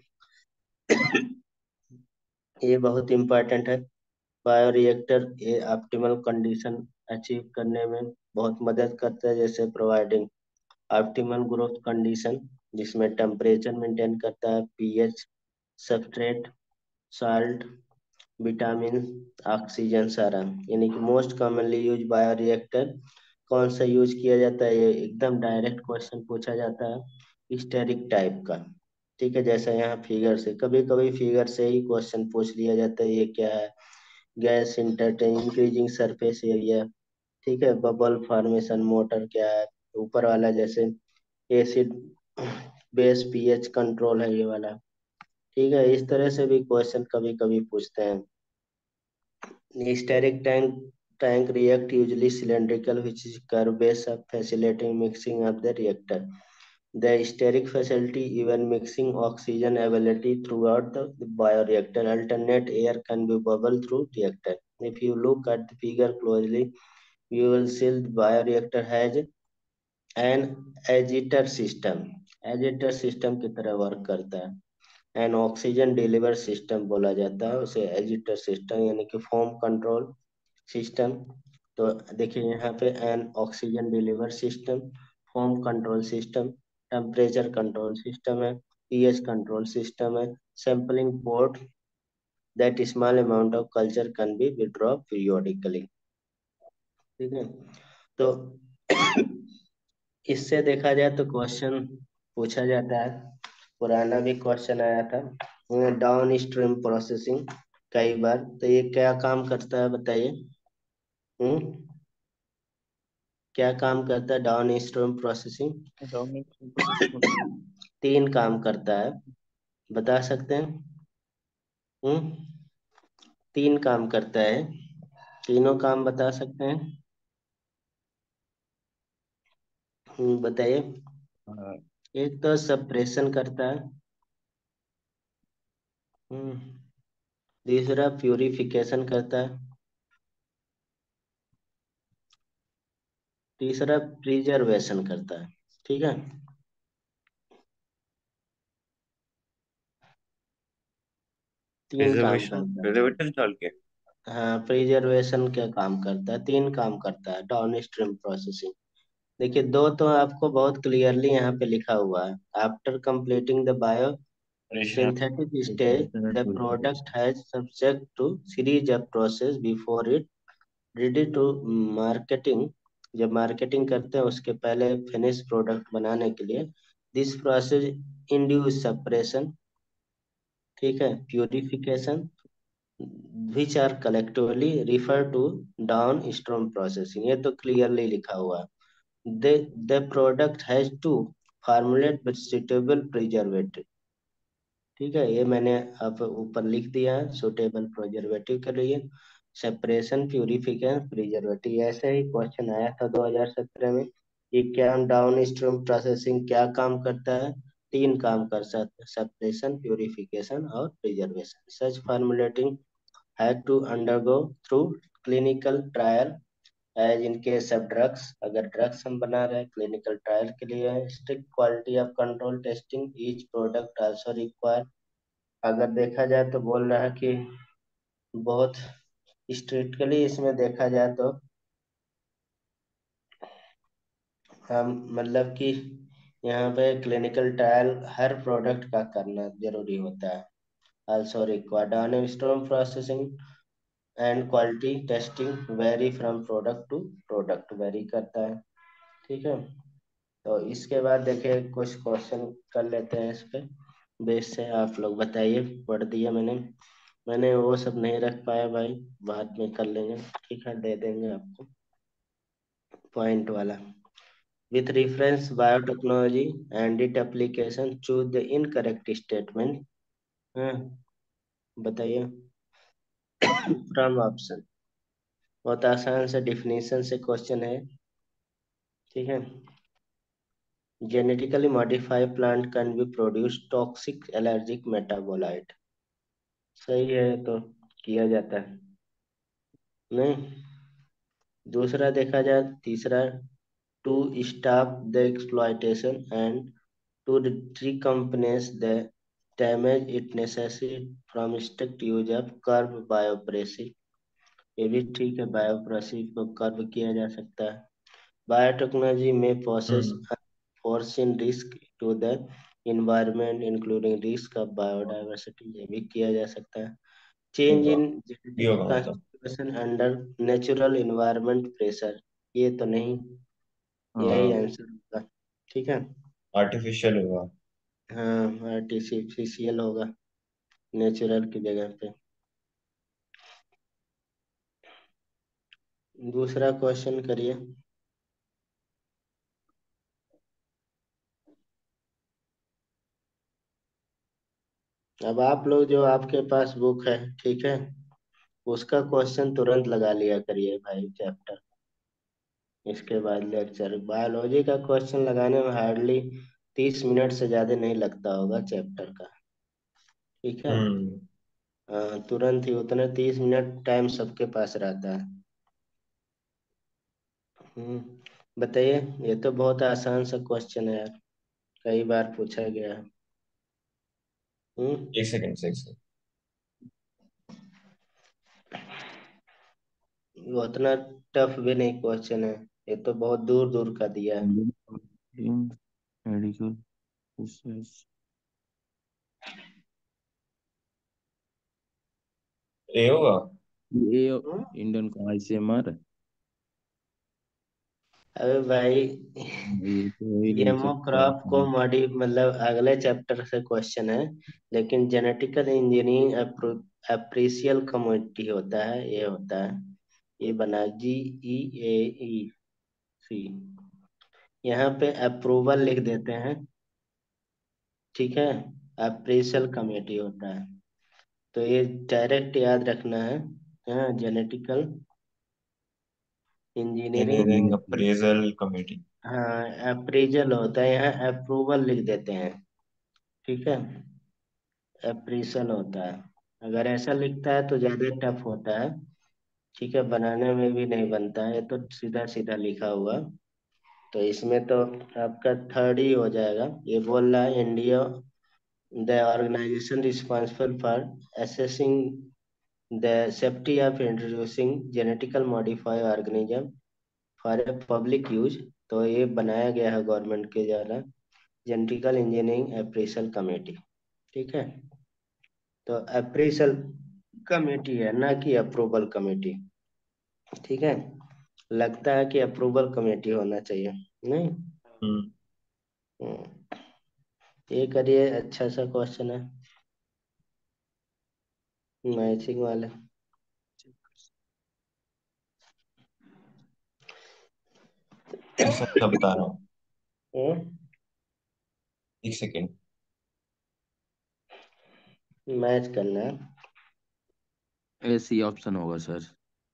ये बहुत important है। Bioreactor ये optimal condition achieve करने में बहुत मदद करता है, जैसे प्रोवाइडिंग ऑप्टिमल ग्रोथ कंडीशन जिसमें टेम्परेचर मेंटेन करता है, pH, substrate, salt, vitamin, oxygen सारा। यानी कि मोस्ट कॉमनली यूज बायोरिएक्टर कौन सा यूज किया जाता है, ये एकदम डायरेक्ट क्वेश्चन पूछा जाता है स्टेरिक टाइप का। ठीक है, जैसा यहाँ फिगर से कभी कभी फिगर से ही क्वेश्चन पूछ लिया जाता है, ये क्या है, गैस इंक्रीजिंग सरफेस एरिया। ठीक है, बबल फॉर्मेशन मोटर क्या है, ऊपर वाला जैसे एसिड बेस पीएच कंट्रोल है ये वाला। ठीक है, इस तरह से भी क्वेश्चन कभी कभी पूछते हैं। Steric tank react usually cylindrical, which is curve base of facilitating mixing of the reactor. The steric facility even mixing oxygen ability throughout the bioreactor. Alternate air can be bubble through reactor. If you look at the figure closely, you will see the bioreactor has an agitator system. Agitator system की तरह work करता है। N oxygen deliver system बोला जाता है उसे, एजिटर system यानी कि फॉर्म कंट्रोल सिस्टम। तो देखिए यहाँ पे an oxygen deliver system, form control system, temperature control system है, पीएच कंट्रोल सिस्टम है, sampling port that small amount of culture can be withdraw periodically. ठीक है, तो इससे देखा जाए तो क्वेश्चन पूछा जाता है। पुराना भी क्वेश्चन आया था डाउन स्ट्रीम प्रोसेसिंग कई बार। तो ये क्या काम करता है बताइए? हम्म क्या काम करता है down stream processing? Downstream processing मतलब तीन काम करता है, बता सकते हैं? हम्म तीन काम करता है, तीनों काम बता सकते हैं? बताइए। एक तो सप्रेशन करता है। हम्म दूसरा प्यूरिफिकेशन करता है। तीसरा प्रिजर्वेशन करता है। ठीक है, तीन काम रिजर्वेशन करता है। रिजर्वेटर डाल के। हाँ, प्रिजर्वेशन क्या काम करता है? तीन काम करता है डाउन स्ट्रीम प्रोसेसिंग। देखिए, दो तो आपको बहुत क्लियरली यहाँ पे लिखा हुआ है। After completing the bio operation synthetic stage, the product has subject to series of process before it ready to marketing। जब मार्केटिंग करते हैं उसके पहले फिनिश प्रोडक्ट बनाने के लिए दिस प्रोसेस इंड्यूस सेपरेशन, ठीक है, purification, which are collectively referred to downstream processing। ये तो क्लियरली लिखा हुआ है। The product has to formulate with suitable preservative। ठीक है, ये मैंने अब ऊपर लिख दिया है सुटेबल प्रिजर्वेटिव के लिए। सेपरेशन, प्यूरिफिकेशन, प्रिजर्वेटिव, ऐसे ही क्वेश्चन आया था 2017 में। ये क्या डाउन स्ट्रीम प्रोसेसिंग क्या काम करता है? तीन काम कर सकते, सेपरेशन, प्यूरिफिकेशन और preservation. Such formulating had to undergo through clinical trial as in case of drugs. अगर ड्रग्स हम बना रहे हैं क्लिनिकल ट्रायल के लिए, strict quality of control testing each product also require. अगर देखा जाए तो बोल रहा है कि बहुत स्ट्रिक्टली इसमें देखा जाए तो हम मतलब कि यहाँ पे क्लिनिकल ट्रायल हर प्रोडक्ट का करना जरूरी होता है। Also required downstream processing and quality testing very from product to product, very करता है। ठीक है, तो इसके बाद देखिए कुछ क्वेश्चन कर लेते हैं इस पे बेस से। आप लोग बताइए, पढ़ दिया मैंने। मैंने वो सब नहीं रख पाया भाई, बाद में कर लेंगे। ठीक है, दे देंगे आपको पॉइंट वाला। With reference biotechnology and it application choose the incorrect statement. हाँ, बताइए फ्रॉम ऑप्शन। बहुत आसान से डिफिनीशन से क्वेश्चन है। ठीक है, genetically modified plant can be produce toxic allergic metabolite. सही है, तो किया जाता है नहीं। दूसरा देखा जाए, तीसरा, to stop the exploitation and to recompense the damage it necessary from strict use of curb biopsy। ये भी ठीक है, बायोप्रेसी को कर्व किया जा सकता है। बायोटेक्नोलॉजी में possess foreseen risk to the environment including risk of biodiversity, ये भी किया जा सकता है। चेंज होगा, इन ये जेनेटिक होगा मतलब। Configuration under natural environment pressure, ये तो नहीं, यही हाँ, आंसर होगा। ठीक है, आर्टिफिशियल होगा। हाँ आर्टिफिशियल होगा नेचुरल की जगह पे। दूसरा क्वेश्चन करिए। अब आप लोग जो आपके पास बुक है, ठीक है, उसका क्वेश्चन तुरंत लगा लिया करिए भाई चैप्टर। इसके बाद लेक्चर बायोलॉजी का क्वेश्चन लगाने में हार्डली 30 मिनट से ज्यादा नहीं लगता होगा चैप्टर का। ठीक है। हम्म। तुरंत ही उतने 30 मिनट टाइम सबके पास रहता है। बताइए। ये तो बहुत आसान सा क्वेश्चन है यार, कई बार पूछा गया है। हम्म। एक सेकंड से, एक सेकंड। वो उतना टफ भी नहीं क्वेश्चन है, ये तो बहुत दूर दूर का दिया है। Medical research. ए होगा। ये हम्म? इंडियन का आईसीएमआर। अबे भाई, ये तो हो ही नहीं जीएमओ सकता। क्रॉप को मॉडि मतलब अगले चैप्टर से क्वेश्चन है। लेकिन जेनेटिकल इंजीनियरिंग अप्रीसियल कमोडिटी होता है, ये होता है। ये बना GEAEC। यहाँ पे अप्रूवल लिख देते हैं। ठीक है। अप्रीसियल कमेटी होता है। तो ये डायरेक्ट याद रखना है। हाँ, genetical engineering. Engineering appraisal committee. हाँ, अप्रीजल होता है, यहाँ अप्रूवल लिख देते हैं। ठीक है। अप्रीसल होता है। अगर ऐसा लिखता है तो ज्यादा टफ होता है। ठीक है, बनाने में भी नहीं बनता है, ये तो सीधा सीधा लिखा हुआ। तो इसमें तो आपका थर्ड ही हो जाएगा। ये बोल रहा है India the organisation responsible for assessing the safety of introducing genetical modified organism for a public use. तो ये बनाया गया है गवर्नमेंट के द्वारा, जेनेटिकल इंजीनियरिंग अप्रेजल कमेटी। ठीक है। तो अप्रेजल कमेटी है ना कि अप्रूवल कमेटी। ठीक है। लगता है कि अप्रूवल कमेटी होना चाहिए। नहीं। हम्म। हम्म, ये करिए, अच्छा सा क्वेश्चन है, मैचिंग वाले। एक सेकंड बता रहा हूँ। हम्म, एक सेकंड। मैच करना है। ए सी ऑप्शन होगा सर।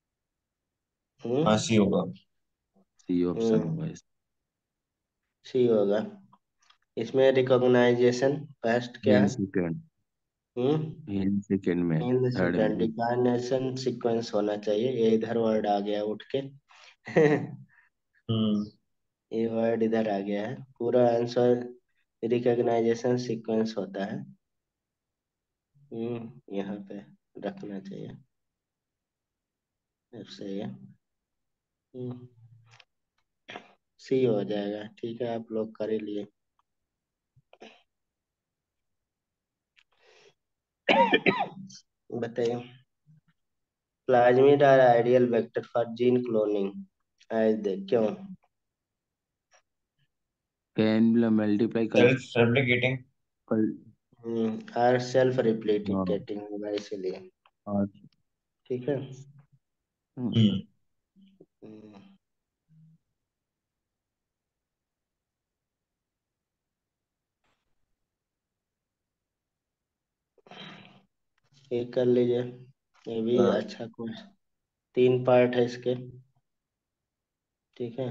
हाँ, हम्म। सी होगा। सी ऑप्शन हम्म। होगा इस। सी होगा। इसमें रिकॉग्नाइजेशन फर्स्ट क्या इन है? सेकेंड। हम्म। इन सेकेंड में इन द थर्ड सेकंड में। डिक्लारेशन सीक्वेंस होना चाहिए। ये इधर वर्ड आ गया उठ के। हम्म। ये वर्ड इधर आ गया है। पूरा आंसर रिकॉग्नाइजेशन सीक्वेंस होता है। यहाँ पे रखना चाहिए। अब सही है। हम्म। सी हो जाएगा। ठीक है, आप लोग कर ही लिए। बताइए। Plasmid are ideal vector for gene cloning. आज देख क्यों। कैन मल्टीप्लाई कल। Self replicating. कल। आर सेल्फ रिप्लिकेटिंग होगा इसीलिए। और ठीक है। हम्म। हम्म, ये कर लीजिए। ये भी हाँ। अच्छा कोर्स। 3 पार्ट है इसके। ठीक है।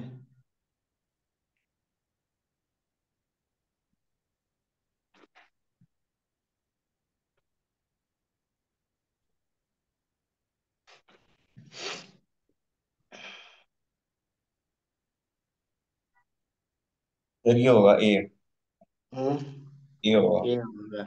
फिर ये होगा ए। हम्म। ए होगा। ये होगा।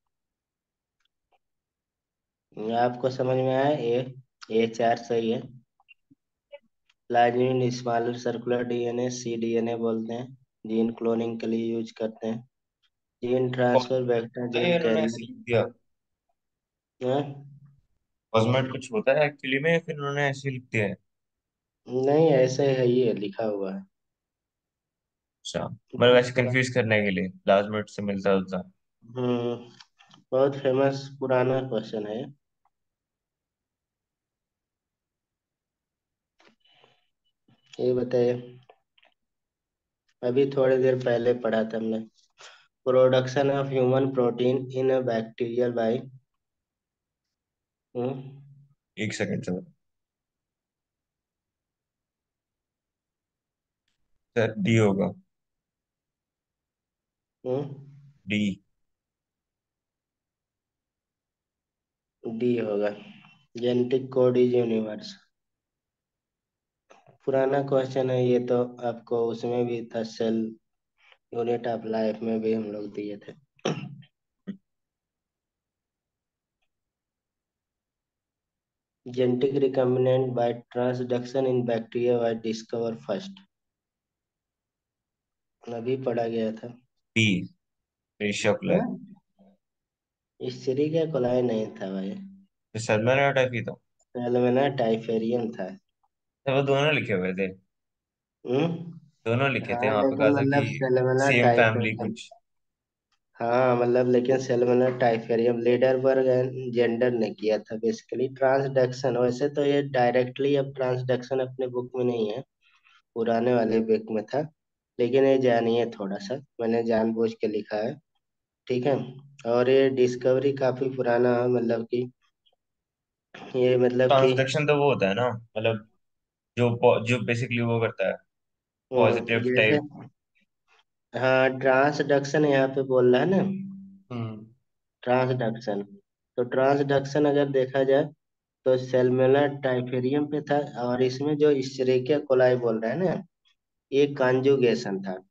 ये आपको समझ में आया? ए 4 सही है। Plasmid smaller circular DNA cDNA बोलते हैं। जीन क्लोनिंग के लिए यूज करते हैं। जीन ट्रांसफर वेक्टर ये जीन इन्होंने ऐसे कैरियर। लिख दिया। कॉस्मेट कुछ होता है एक्चुअली में, फिर उन्होंने ऐसे ही लिख दिया है। नहीं, ऐसे है, ये लिखा हुआ है। अच्छा, मतलब ऐसे कंफ्यूज करने के लिए प्लाज्मिड से मिलता जुलता। हम्म। बहुत फेमस पुराना क्वेश्चन है। ये बताइए। अभी थोड़ी देर पहले पढ़ा था हमने। Production of human protein in a bacterial by. एक सेकंड सर। सर डी होगा। डी। डी होगा। Genetic code is universe. पुराना क्वेश्चन है ये तो, आपको उसमें भी था, सेल यूनिट ऑफ लाइफ में भी हम लोग दिए थे। Genetic recombinant by transduction in bacteria was discover first. अभी पढ़ा गया था। डी। रेशियो हाँ? अप्लाई। स्त्री का कोलाई नहीं था भाई। सलमान टाइप ही था। सेलमेना टाइफेरियम था। सर वो दोनों लिखे हुए थे। हम्म। दोनों लिखे थे, हाँ वहां पे कहा लेकिन था कि मतलब सेलमेना सेम फैमिली टाइफेरियम। कुछ। हाँ मतलब, लेकिन Salmonella typhimurium Lederberg and Zinder ने किया था बेसिकली ट्रांसडक्शन। वैसे तो ये डायरेक्टली अब ट्रांसडक्शन अपने बुक में नहीं है, पुराने वाले बुक में था। लेकिन ये जानिए थोड़ा सा, मैंने जानबूझ के लिखा है। ठीक है। और ये डिस्कवरी काफी पुराना है, मतलब कि ये मतलब कि ट्रांसडक्शन तो वो होता है ना, मतलब जो बेसिकली वो करता है, पॉजिटिव जैसे, टाइप। हाँ ट्रांसडक्शन यहाँ पे बोल रहा है ना, हम्म। ट्रांसडक्शन। तो ट्रांसडक्शन अगर देखा जाए तो सेलमेला टाइफेरियम पे था। और इसमें जो इश्चरिकिया कोलाई बोल रहे हैं ना, ये कॉन्जुगेशन था।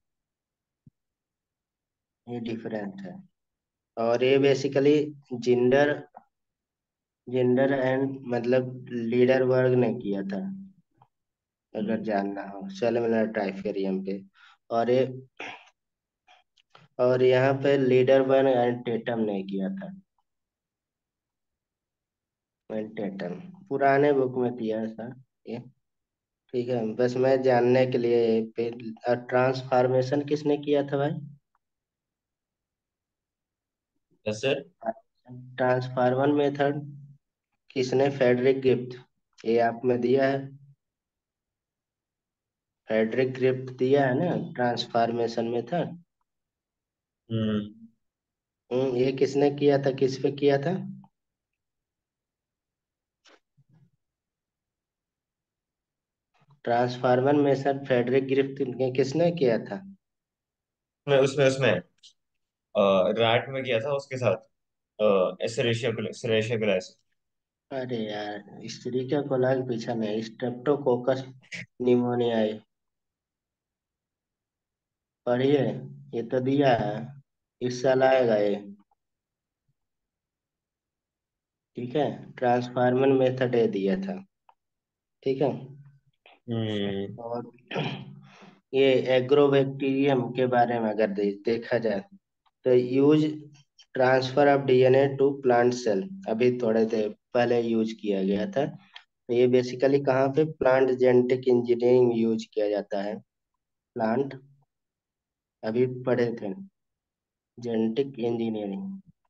ये डिफरेंट है। और ये बेसिकली जेंडर जेंडर एंड मतलब लीडर वर्ग ने किया था, अगर जानना हो सेलमेला टाइफेरियम पे। और ये, और यहाँ पे लीडर वर्ग एंड टेटम ने किया था। एंड टेटम पुराने बुक में किया था ये। ठीक है, बस मैं जानने के लिए पे। ट्रांसफॉर्मेशन किसने किया था भाई? Yes sir. ट्रांसफार्मर मेथड किसने? Frederick Gibbs. ये आप में दिया है, फेडरिक गिब्स दिया है ना ट्रांसफॉर्मेशन मेथड। हम्म। ये किसने किया था, किस पे किया था? ट्रांसफार्मर मेथड फेडरिक गिब्स ने किसने किया था? मैं उसमें उसमें रैट में किया था उसके साथ। सेरेशिया ग्लास। अरे यार, स्त्री का कोलाज पीछा नहीं, स्ट्रेप्टोकोकस निमोनियाई। पढ़िए, ये तो दिया है, इस साल आएगा ये। ठीक है, ट्रांसफार्मर मेथड ये दिया था। ठीक है। हम्म। और ये एग्रोबैक्टीरियम के बारे में अगर देखा जाए तो use transfer of DNA to plant cell अभी थोड़े देर पहले यूज किया गया था। तो ये बेसिकली कहाँ पे प्लांट जेनेटिक इंजीनियरिंग यूज किया जाता है। प्लांट, अभी पढ़े थे, जेनेटिक इंजीनियरिंग।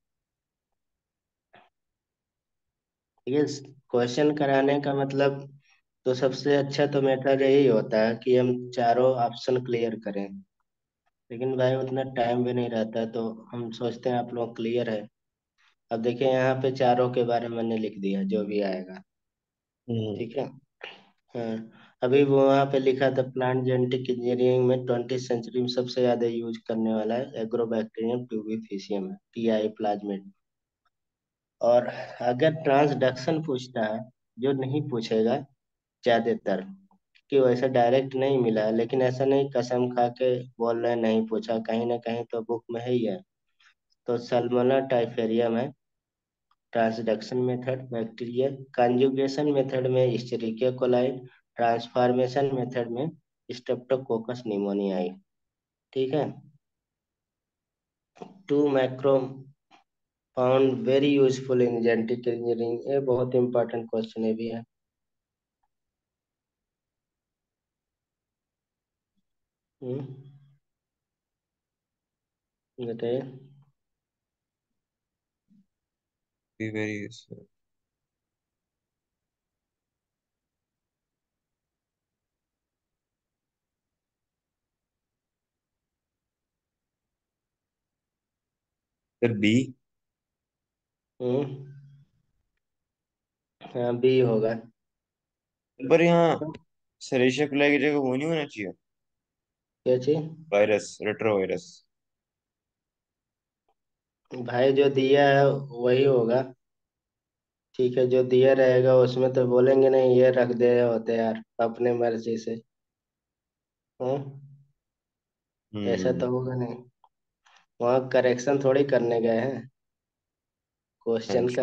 ये क्वेश्चन कराने का मतलब, तो सबसे अच्छा तो मेथड यही होता है कि हम चारों ऑप्शन क्लियर करें। लेकिन भाई उतना टाइम भी नहीं रहता, तो हम सोचते हैं आप लोग क्लियर है। अब देखिए यहाँ पे चारों के बारे में मैंने लिख दिया जो भी आएगा। हम्म। ठीक है। हाँ, अभी वो वहाँ पे लिखा था प्लांट जेनेटिक इंजीनियरिंग में 20वीं सेंचुरी में सबसे ज्यादा यूज करने वाला है एग्रोबैक्टीरियम ट्यूबिफिशियम है, टीआई प्लाज्मिड। और अगर ट्रांसडक्शन पूछता है, जो नहीं पूछेगा ज्यादातर, कि वैसे डायरेक्ट नहीं मिला है, लेकिन ऐसा नहीं कसम खा के बोल रहे हैं नहीं पूछा, कहीं ना कहीं तो बुक में है ही है। तो सल्मोना टाइफेरियम है transduction method bacteria, conjugation method में इस्चरिकिया कोलाई, ट्रांसफॉर्मेशन मेथड में स्ट्रेप्टोकोकस निमोनियाई। ठीक है। To macro found very useful in genetic engineering, ये बहुत इंपॉर्टेंट क्वेश्चन है भी है। हम्म, बताइए। वेरी। फिर बी। हम्म। हाँ, बी होगा। पर यहाँ सरेशिया प्लाई की जगह वो नहीं होना चाहिए? क्या चीज? Virus, retro virus. भाई जो दिया है वही होगा। ठीक है, जो दिया रहेगा उसमें तो बोलेंगे नहीं ये रख दे होते यार अपने मर्जी से। हम्म। ऐसा हम्म। तो होगा नहीं। वहाँ करेक्शन थोड़ी करने गए हैं क्वेश्चन अच्छा। का।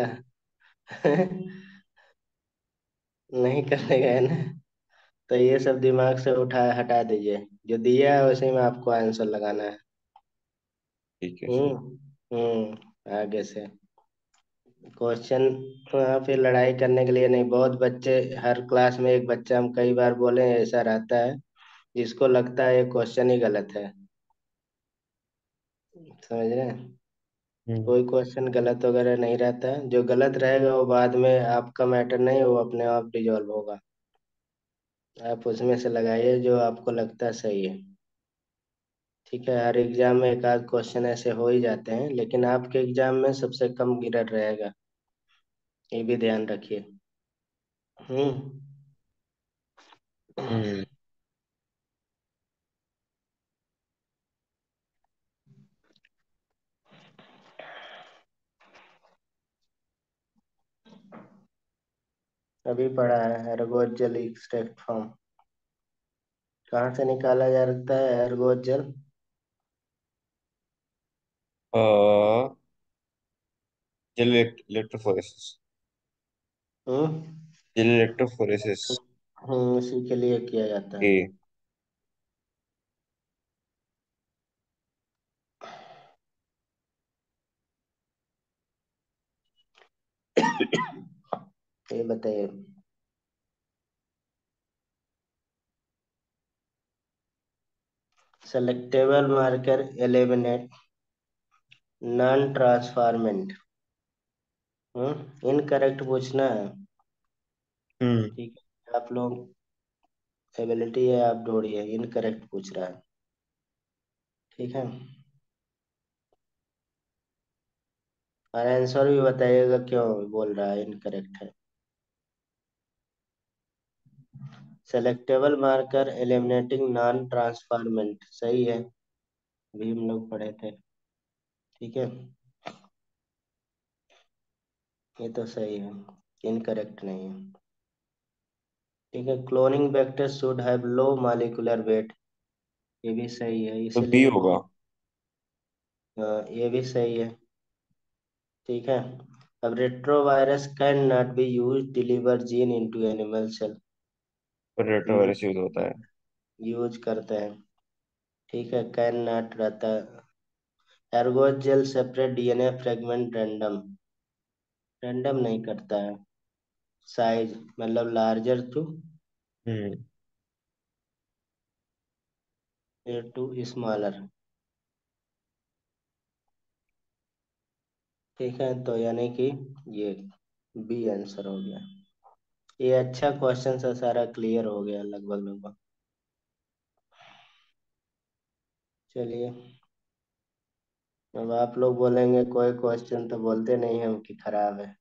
नहीं करने गए ना। तो ये सब दिमाग से उठा हटा दीजिए। जो दिया है उसी में आपको आंसर लगाना है। ठीक है सर। हम्म। आगे से क्वेश्चन। हाँ, फिर लड़ाई करने के लिए नहीं। बहुत बच्चे, हर क्लास में एक बच्चा, हम कई बार बोले हैं, ऐसा रहता है जिसको लगता है ये क्वेश्चन ही गलत है। समझ रहे हैं? हम्म। कोई क्वेश्चन गलत वगैरह नहीं रहता है। जो गलत रहेगा वो बाद में आपका मैटर नहीं, वो अपने आप डिजॉल्व होगा। आप उसमें से लगाइए जो आपको लगता है सही है। ठीक है, हर एग्जाम में एक आध क्वेश्चन ऐसे हो ही जाते हैं, लेकिन आपके एग्जाम में सबसे कम गिरर रहेगा। ये भी ध्यान रखिए। हम्म। हम्म। अभी पढ़ा है एर्गोट जेल एक्सट्रैक्ट फॉर्म। कहाँ से निकाला जा सकता है एर्गोट gel? Gel electrophoresis. Hmm. Gel electrophoresis. इसी के लिए किया जाता है। ए। ये बताइए। Selectable marker eliminate non transformant. Incorrect पूछना है। हम्म। ठीक है, आप लोग एबिलिटी है आप ढूंढिए। इनकरेक्ट पूछ रहा है। ठीक है, और आंसर भी बताइएगा क्यों बोल रहा है इनकरेक्ट है। Selectable marker eliminating non transformant सही है। अभी हम लोग पढ़े थे। ठीक है, ये तो सही है। इनकरेक्ट नहीं है। ठीक है, cloning vector should have low molecular weight. ये भी सही है, तो बी इसलिए होगा। ये भी सही है। ठीक है, अब retrovirus can not be use deliver gene into animal cell. पर रेट्रो यूज वायरस यूज होता है। यूज करते हैं। ठीक है, कैन नॉट रहता है। एर्गोस gel separate DNA fragment random. Random नहीं करता है। साइज मतलब larger to hmm. To smaller. ठीक है, तो यानी कि ये बी आंसर हो गया। ये अच्छा क्वेश्चन सा सारा क्लियर हो गया लगभग लगभग। चलिए, अब आप लोग बोलेंगे कोई क्वेश्चन तो बोलते नहीं हम कि खराब है।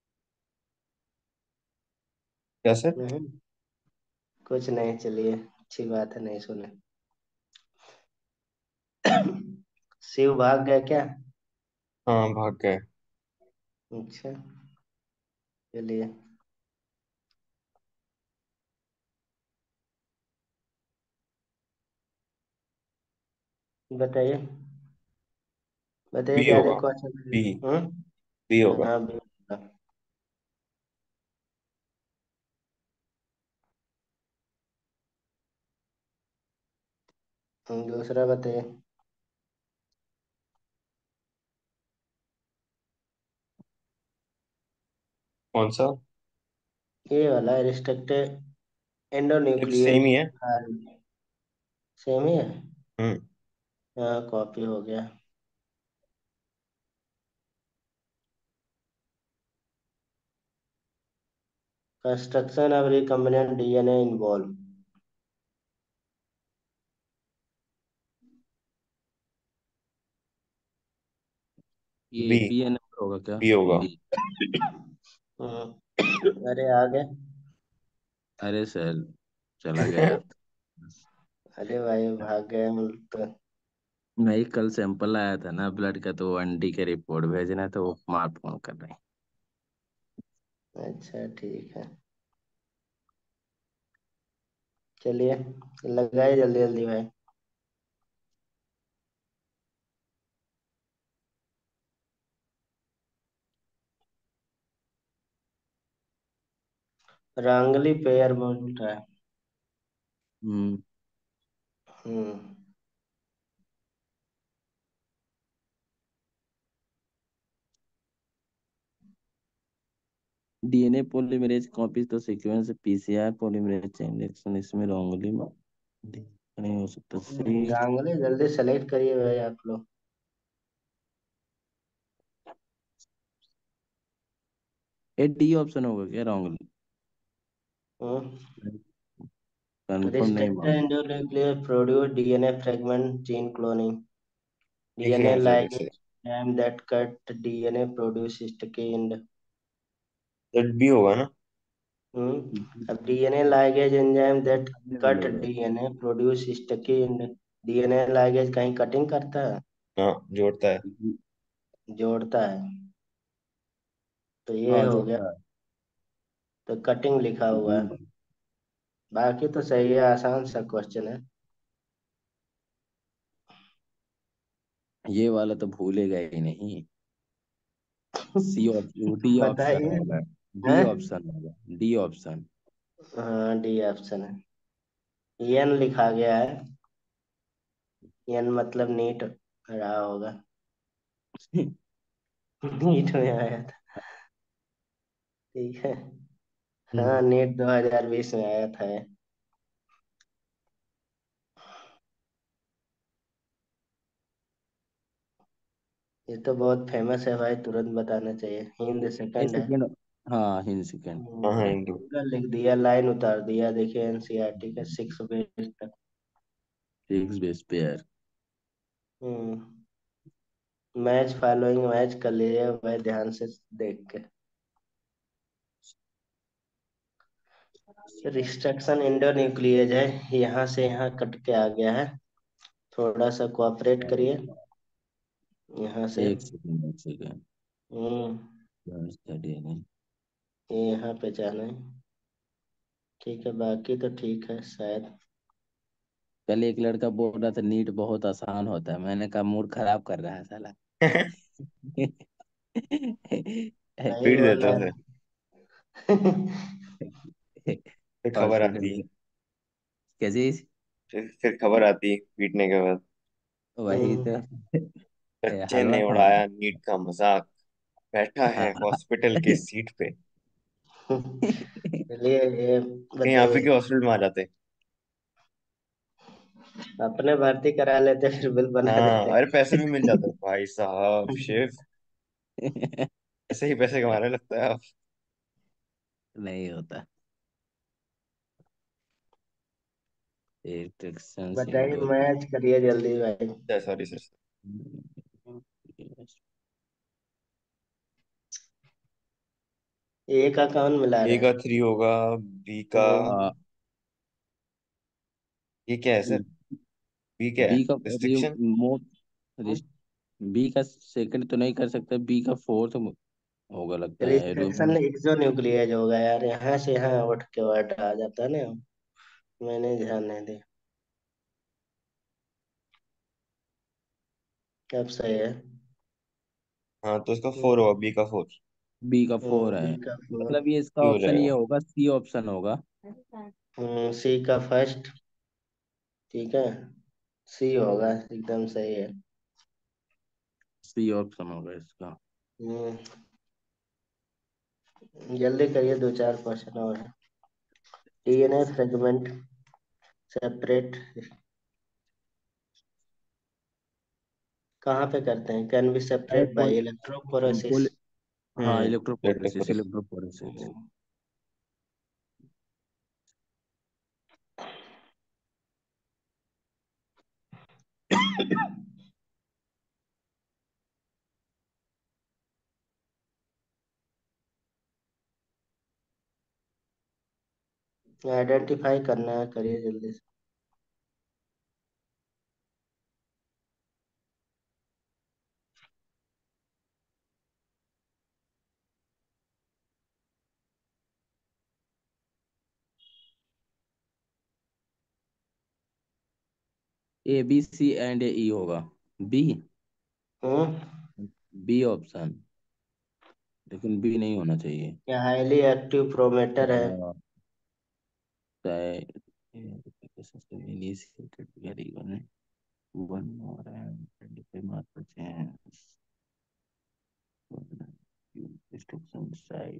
क्या सर? नहीं, कुछ नहीं, चलिए अच्छी बात है नहीं सुने। शिव भाग गया क्या? हाँ, भाग गए। अच्छा, चलिए। बताइए, बताइए बी ज्यादा होगा। क्वेश्चन। बी। बी होगा। हाँ बिल्कुल। दूसरा बताइए। कौन सा? ये वाला रिस्ट्रिक्टेड ये तो सेम एंडोन्यूक्लियर ही है। आरएनए। सेम ही है। हम्म। हाँ, कॉपी हो गया। Construction of recombinant DNA involve. ये बी। बी एन नंबर होगा क्या? बी होगा। बी। अरे आ गए। अरे सर, चला गया यार। अरे भाई भाग गए हम तो। नहीं, कल सैंपल आया था ना ब्लड का, तो वो आंटी के रिपोर्ट भेजना है, तो वो मार फोन कर रहे हैं। अच्छा ठीक है, चलिए लगाए जल्दी जल्दी भाई। रांगली पेयर बोल रहा है। Hmm. Hmm. DNA polymerase copies तो sequence PCR polymerase chain reaction, इसमें रॉन्गली नहीं हो सकता। सी। रांगली जल्दी सेलेक्ट करिए भाई आप लोग। ए डी ऑप्शन होगा क्या रॉन्गली? कंफर्म नहीं रिस्ट्रिक्टेड मालूम। endonuclease produce DNA fragment gene cloning. एक ही DNA आंसर है इसे। ligase enzyme that cut DNA produce sticky end. तो बी होगा ना। अब DNA ligase enzyme that हमने cut बोला था। DNA produce sticky end. DNA ligase कहीं कटिंग करता है? हाँ, जोड़ता है। जोड़ता है। तो ये हाँ हो गया। जोड़ता तो कटिंग लिखा हुआ है। है। बाकी तो सही है, आसान सा क्वेश्चन है। ये वाला तो भूलेगा ही नहीं। सी ऑप्शन, डी ऑप्शन बताइए। होगा। डी हैं? ऑप्शन होगा। D option. हाँ डी ऑप्शन है। एन लिखा गया है। एन मतलब नीट रहा होगा। नीट में आया था। ठीक है। हाँ नीट 2020 में आया था ये। ये तो बहुत फेमस है भाई, तुरंत बताना चाहिए। हिंद ए सेकंड है। सेकेंड। हाँ, हिंद सेकेंड। हाँ हाँ, इंडो। पूरा लिख दिया, लाइन उतार दिया, देखिए एनसीईआरटी का 6 पेज तक। Six base pair. Hmm. Match following match कर लीजिए भाई ध्यान से देख के। रिस्ट्रक्शन इंडोन्यूक्लियेज है, यहाँ से यहाँ कट के आ गया है। थोड़ा सा कोऑपरेट करिए यहाँ से। एक सेकेंड, एक सेकेंड। हम्म। DNA। ये यहाँ पे जाना है। ठीक है, बाकी तो ठीक है शायद। कल एक लड़का बोल रहा था नीट बहुत आसान होता है, मैंने कहा मूड खराब कर रहा है साला। सही पीट बोल देता रहा है। है। फिर खबर हॉस्पिटल आती। में। कैसे? फिर खबर आती पीटने के बाद। वही हम्म। तो। बच्चे हलवा ने खाना उड़ाया नीट का मजाक। बैठा है था। हॉस्पिटल के सीट पे। चलिए ये कहीं आप ही बताइए। के हॉस्पिटल में आ जाते। अपने भर्ती करा लेते फिर बिल बना हाँ, देते। अरे पैसे भी मिल जाते भाई साहब शेफ। ऐसे ही पैसे कमाने लगता है आप। नहीं होता। इलेक्ट्रिशियन बताइए इंडोर। मैच करिए जल्दी भाई। Sorry sir. ए का कौन मिला ए रहा का है? 3 होगा। बी का। हम्म। ये क्या है सर? बी क्या है? बी का रिस्ट्रिक्शन। मोस्ट। बी का सेकंड तो नहीं कर सकता, बी का फोर्थ होगा लगता है रिस्ट्रिक्शन एल्यूमिन। एक्सोन्यूक्लियेज होगा यार, यहाँ से यहाँ उठ के वर्ड आ जाता है ना। मैंने ध्यान नहीं दिया। अब सही है। हाँ, तो इसका 4 होगा, बी का 4। बी का फोर है। बी का फोर। मतलब ये इसका ये हो ऑप्शन ये जाएगा। होगा, सी ऑप्शन होगा। सी का फर्स्ट। ठीक है, सी होगा, एकदम सही है। सी ऑप्शन होगा इसका। हम्म। जल्दी करिए, 2 4 क्वेश्चन और है। डीएनए फ्रेगमेंट सेपरेट कहाँ पे करते हैं? Can be separate by electrophoresis. Pole हाँ, इलेक्ट्रोफोरेसिस, इलेक्ट्रोफोरेसिस। इलेक्ट्रोफोरेसिस। आइडेंटिफाई करना है, करिए जल्दी से। A B C and E होगा। बी। हम्म। B option. लेकिन बी नहीं होना चाहिए। ये हाईली एक्टिव प्रोमेटर है। Initiated very one more and 25 mark per chance. Restriction side.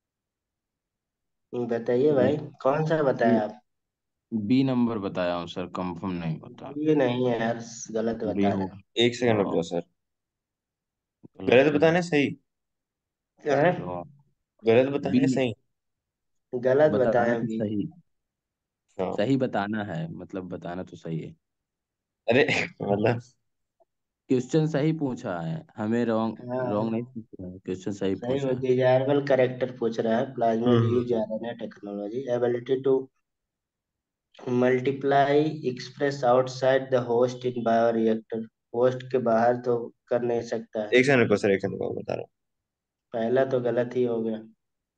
बताइए भाई, कौन सा बताया आप? बी नंबर बताया हूँ सर, कंफर्म नहीं होता। ये नहीं है यार, गलत बी बता हो। रहे एक सेकंड रुक जाओ सर। गलत गलत है। बताना है सही? हैं? तो गलत बताना बी है सही? गलत बताना बताया तो भी। सही। हाँ। सही बताना है, मतलब बताना तो सही है। अरे मतलब। क्वेश्चन सही पूछा है, हमें रॉन्ग रॉन्ग नहीं हाँ, पूछा है, क्वेश्चन सही सही पूछा में है। डिजायरेबल करेक्टर पूछ रहा है। Plasmid hmm. Use RNA technology ability to multiply express outside the host in bioreactor. Host के बाहर तो कर नहीं सकता है। एक सेकंड रुको सर, एक सेकंड रुको, बता रहा पहला तो गलत ही हो गया।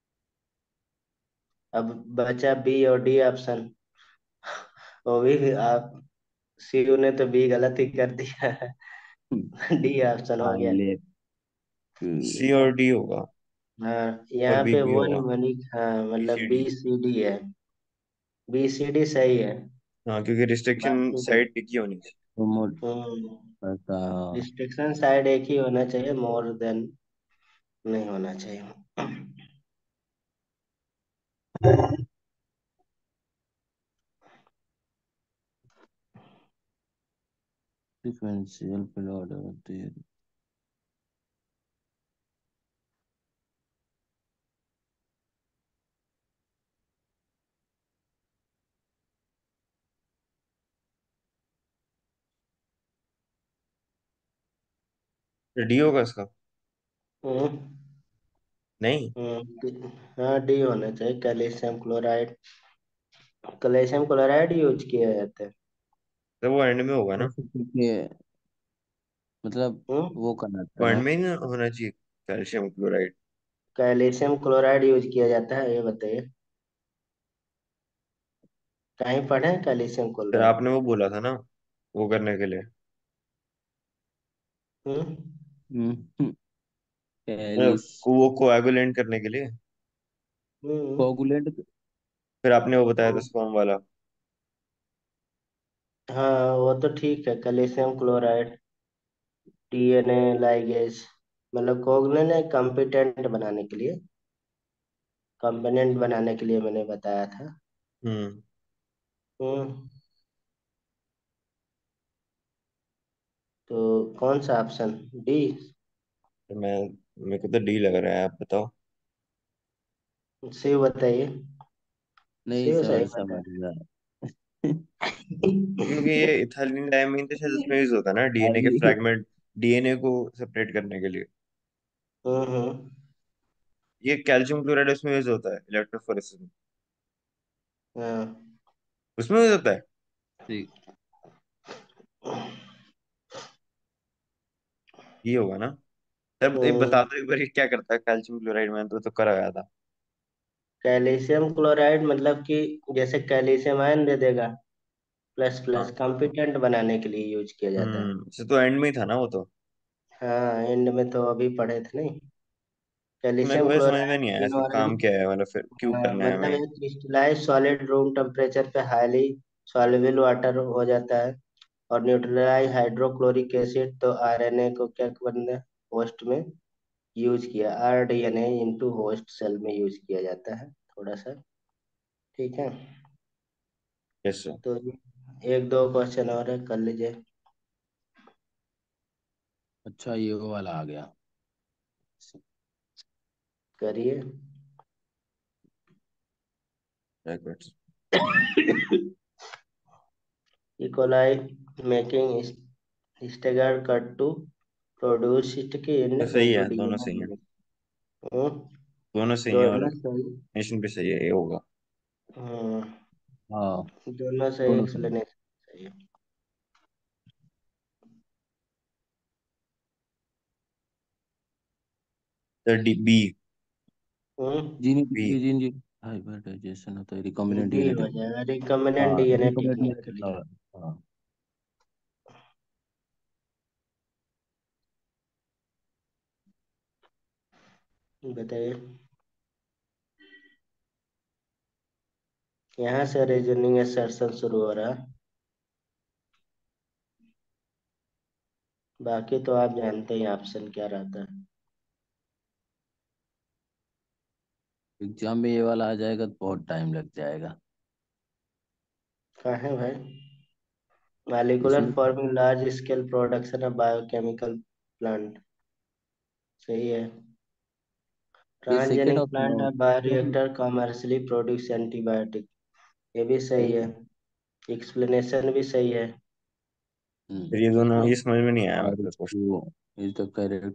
अब बचा बी और डी ऑप्शन। वो भी आप, सीयू ने तो बी गलत ही कर दिया है। डी ऑप्शन हो गया। हाईले। हूँ। सी और डी होगा। हाँ, और यहाँ बी पे बी वन होगा। मनी, हाँ बी मतलब C D. B C D है। बी सी डी सही है। हाँ, क्योंकि रिस्ट्रिक्शन बाकी तो साइड टिकी होनी चाहिए। पता। रिस्ट्रिक्शन साइड एक ही होना चाहिए, मोर देन नहीं होना चाहिए। सीक्वेंशियल प्लॉट होती है। डी होगा इसका? हम्म। नहीं। हाँ, डी होना चाहिए। Calcium chloride, calcium chloride use किया जाता है। तो वो एंड में होगा ना? जैसे कि मतलब हम्म। वो करना था वो ना। एंड में ही ना होना चाहिए, calcium chloride. Calcium chloride use किया जाता है, ये बताइए। कहीं पढ़े हैं कैल्शियम फिर क्लोराइड? आपने वो बोला था ना, वो करने के लिए। हम्म। कैलिस। वो कोएगुलेंट करने के लिए। हम्म। कोगुलेंट। फिर आपने वो बताया था स्पर्म वाला। हाँ, वो तो ठीक है। कैल्शियम क्लोराइड डीएनए लाइगेज, मतलब कोगुलेंट कंपिटेंट बनाने के लिए, कंपोनेंट बनाने के लिए मैंने बताया था। हम्म। हम्म। तो कौन सा ऑप्शन? डी। तो मैं, मेरे को तो डी लग रहा है, आप बताओ। शिव बताइए। नहीं शिव सही सर, बताया। समझ गया। क्योंकि ये इथाइलिन डायमीन तो शायद उसमें यूज होता है ना, डीएनए के अभी फ्रैगमेंट, डीएनए को सेपरेट करने के लिए। हम्म। ये कैल्शियम क्लोराइड उसमें यूज होता है इलेक्ट्रोफोरेसिस में। हाँ। उसमें यूज होता है। ठीक। ये होगा ना? तब एक बता हम्म। दो एक बार, ये क्या करता है कैल्शियम क्लोराइड में, तो करा गया था। कैल्शियम क्लोराइड मतलब कि जैसे कैल्शियम आयन दे देगा, प्लस प्लस हाँ। कंपिटेंट बनाने के लिए यूज किया जाता है। इसे तो एंड में ही था ना वो तो। हाँ, एंड में तो अभी पढ़े थे नहीं। मेरे को कैल्शियम वही समझ में नहीं आया क्लोराइड इसका काम क्या है, मतलब फिर क्यों करना है मतलब हमें। एक क्रिस्टलाइज सॉलिड रूम टेम्परेचर पे हाईली सॉल्युबल वाटर हो जाता है। और न्यूट्रलाइज हाइड्रोक्लोरिक एसिड, तो आरएनए को क्या बनना, होस्ट में यूज किया, आरडीएनए इनटू होस्ट सेल में यूज किया जाता है थोड़ा सा। ठीक है। Yes sir. तो एक दो क्वेश्चन और है, कर लीजिए। अच्छा, ये वो वाला आ गया। करिए। एक minute. E coli making staggered cut to produce sticky सही इनटू है, दोनों सही है। डीएनए। दोनों सही है, और दोनों सही। नेशन पे सही है, ये होगा। हाँ, हाँ, दोनों सही दोनों सही। एक्सप्लेनेशन सही है। तो डी बी। बी। जीन जी हाइब्रिडाइजेशन होता है रिकॉम्बिनेंट बी डीएनए हो जाएगा, रिकॉम्बिनेंट हाँ डीएनए रिकॉम्बिनेंट टेक्निकली। डीएनए हाँ। बताइए। यहाँ से रीजनिंग असर्शन शुरू हो रहा है। बाकी तो आप जानते हैं ऑप्शन क्या रहता है। एग्जाम में ये वाला आ जाएगा तो बहुत टाइम लग जाएगा। कहाँ है भाई? मॉलिक्यूलर इसमें forming large scale production of biochemical plant. सही है। ये सेकेंड ट्रांसजेनिक ऑप्शन प्लांट हो है बायोरिएक्टर कमर्शियली प्रोड्यूस एंटीबायोटिक। ये भी सही है। एक्सप्लेनेशन भी सही है। फिर ये दोनों ये समझ में नहीं आया मेरे और को क्वेश्चन। इसको इज द करेक्ट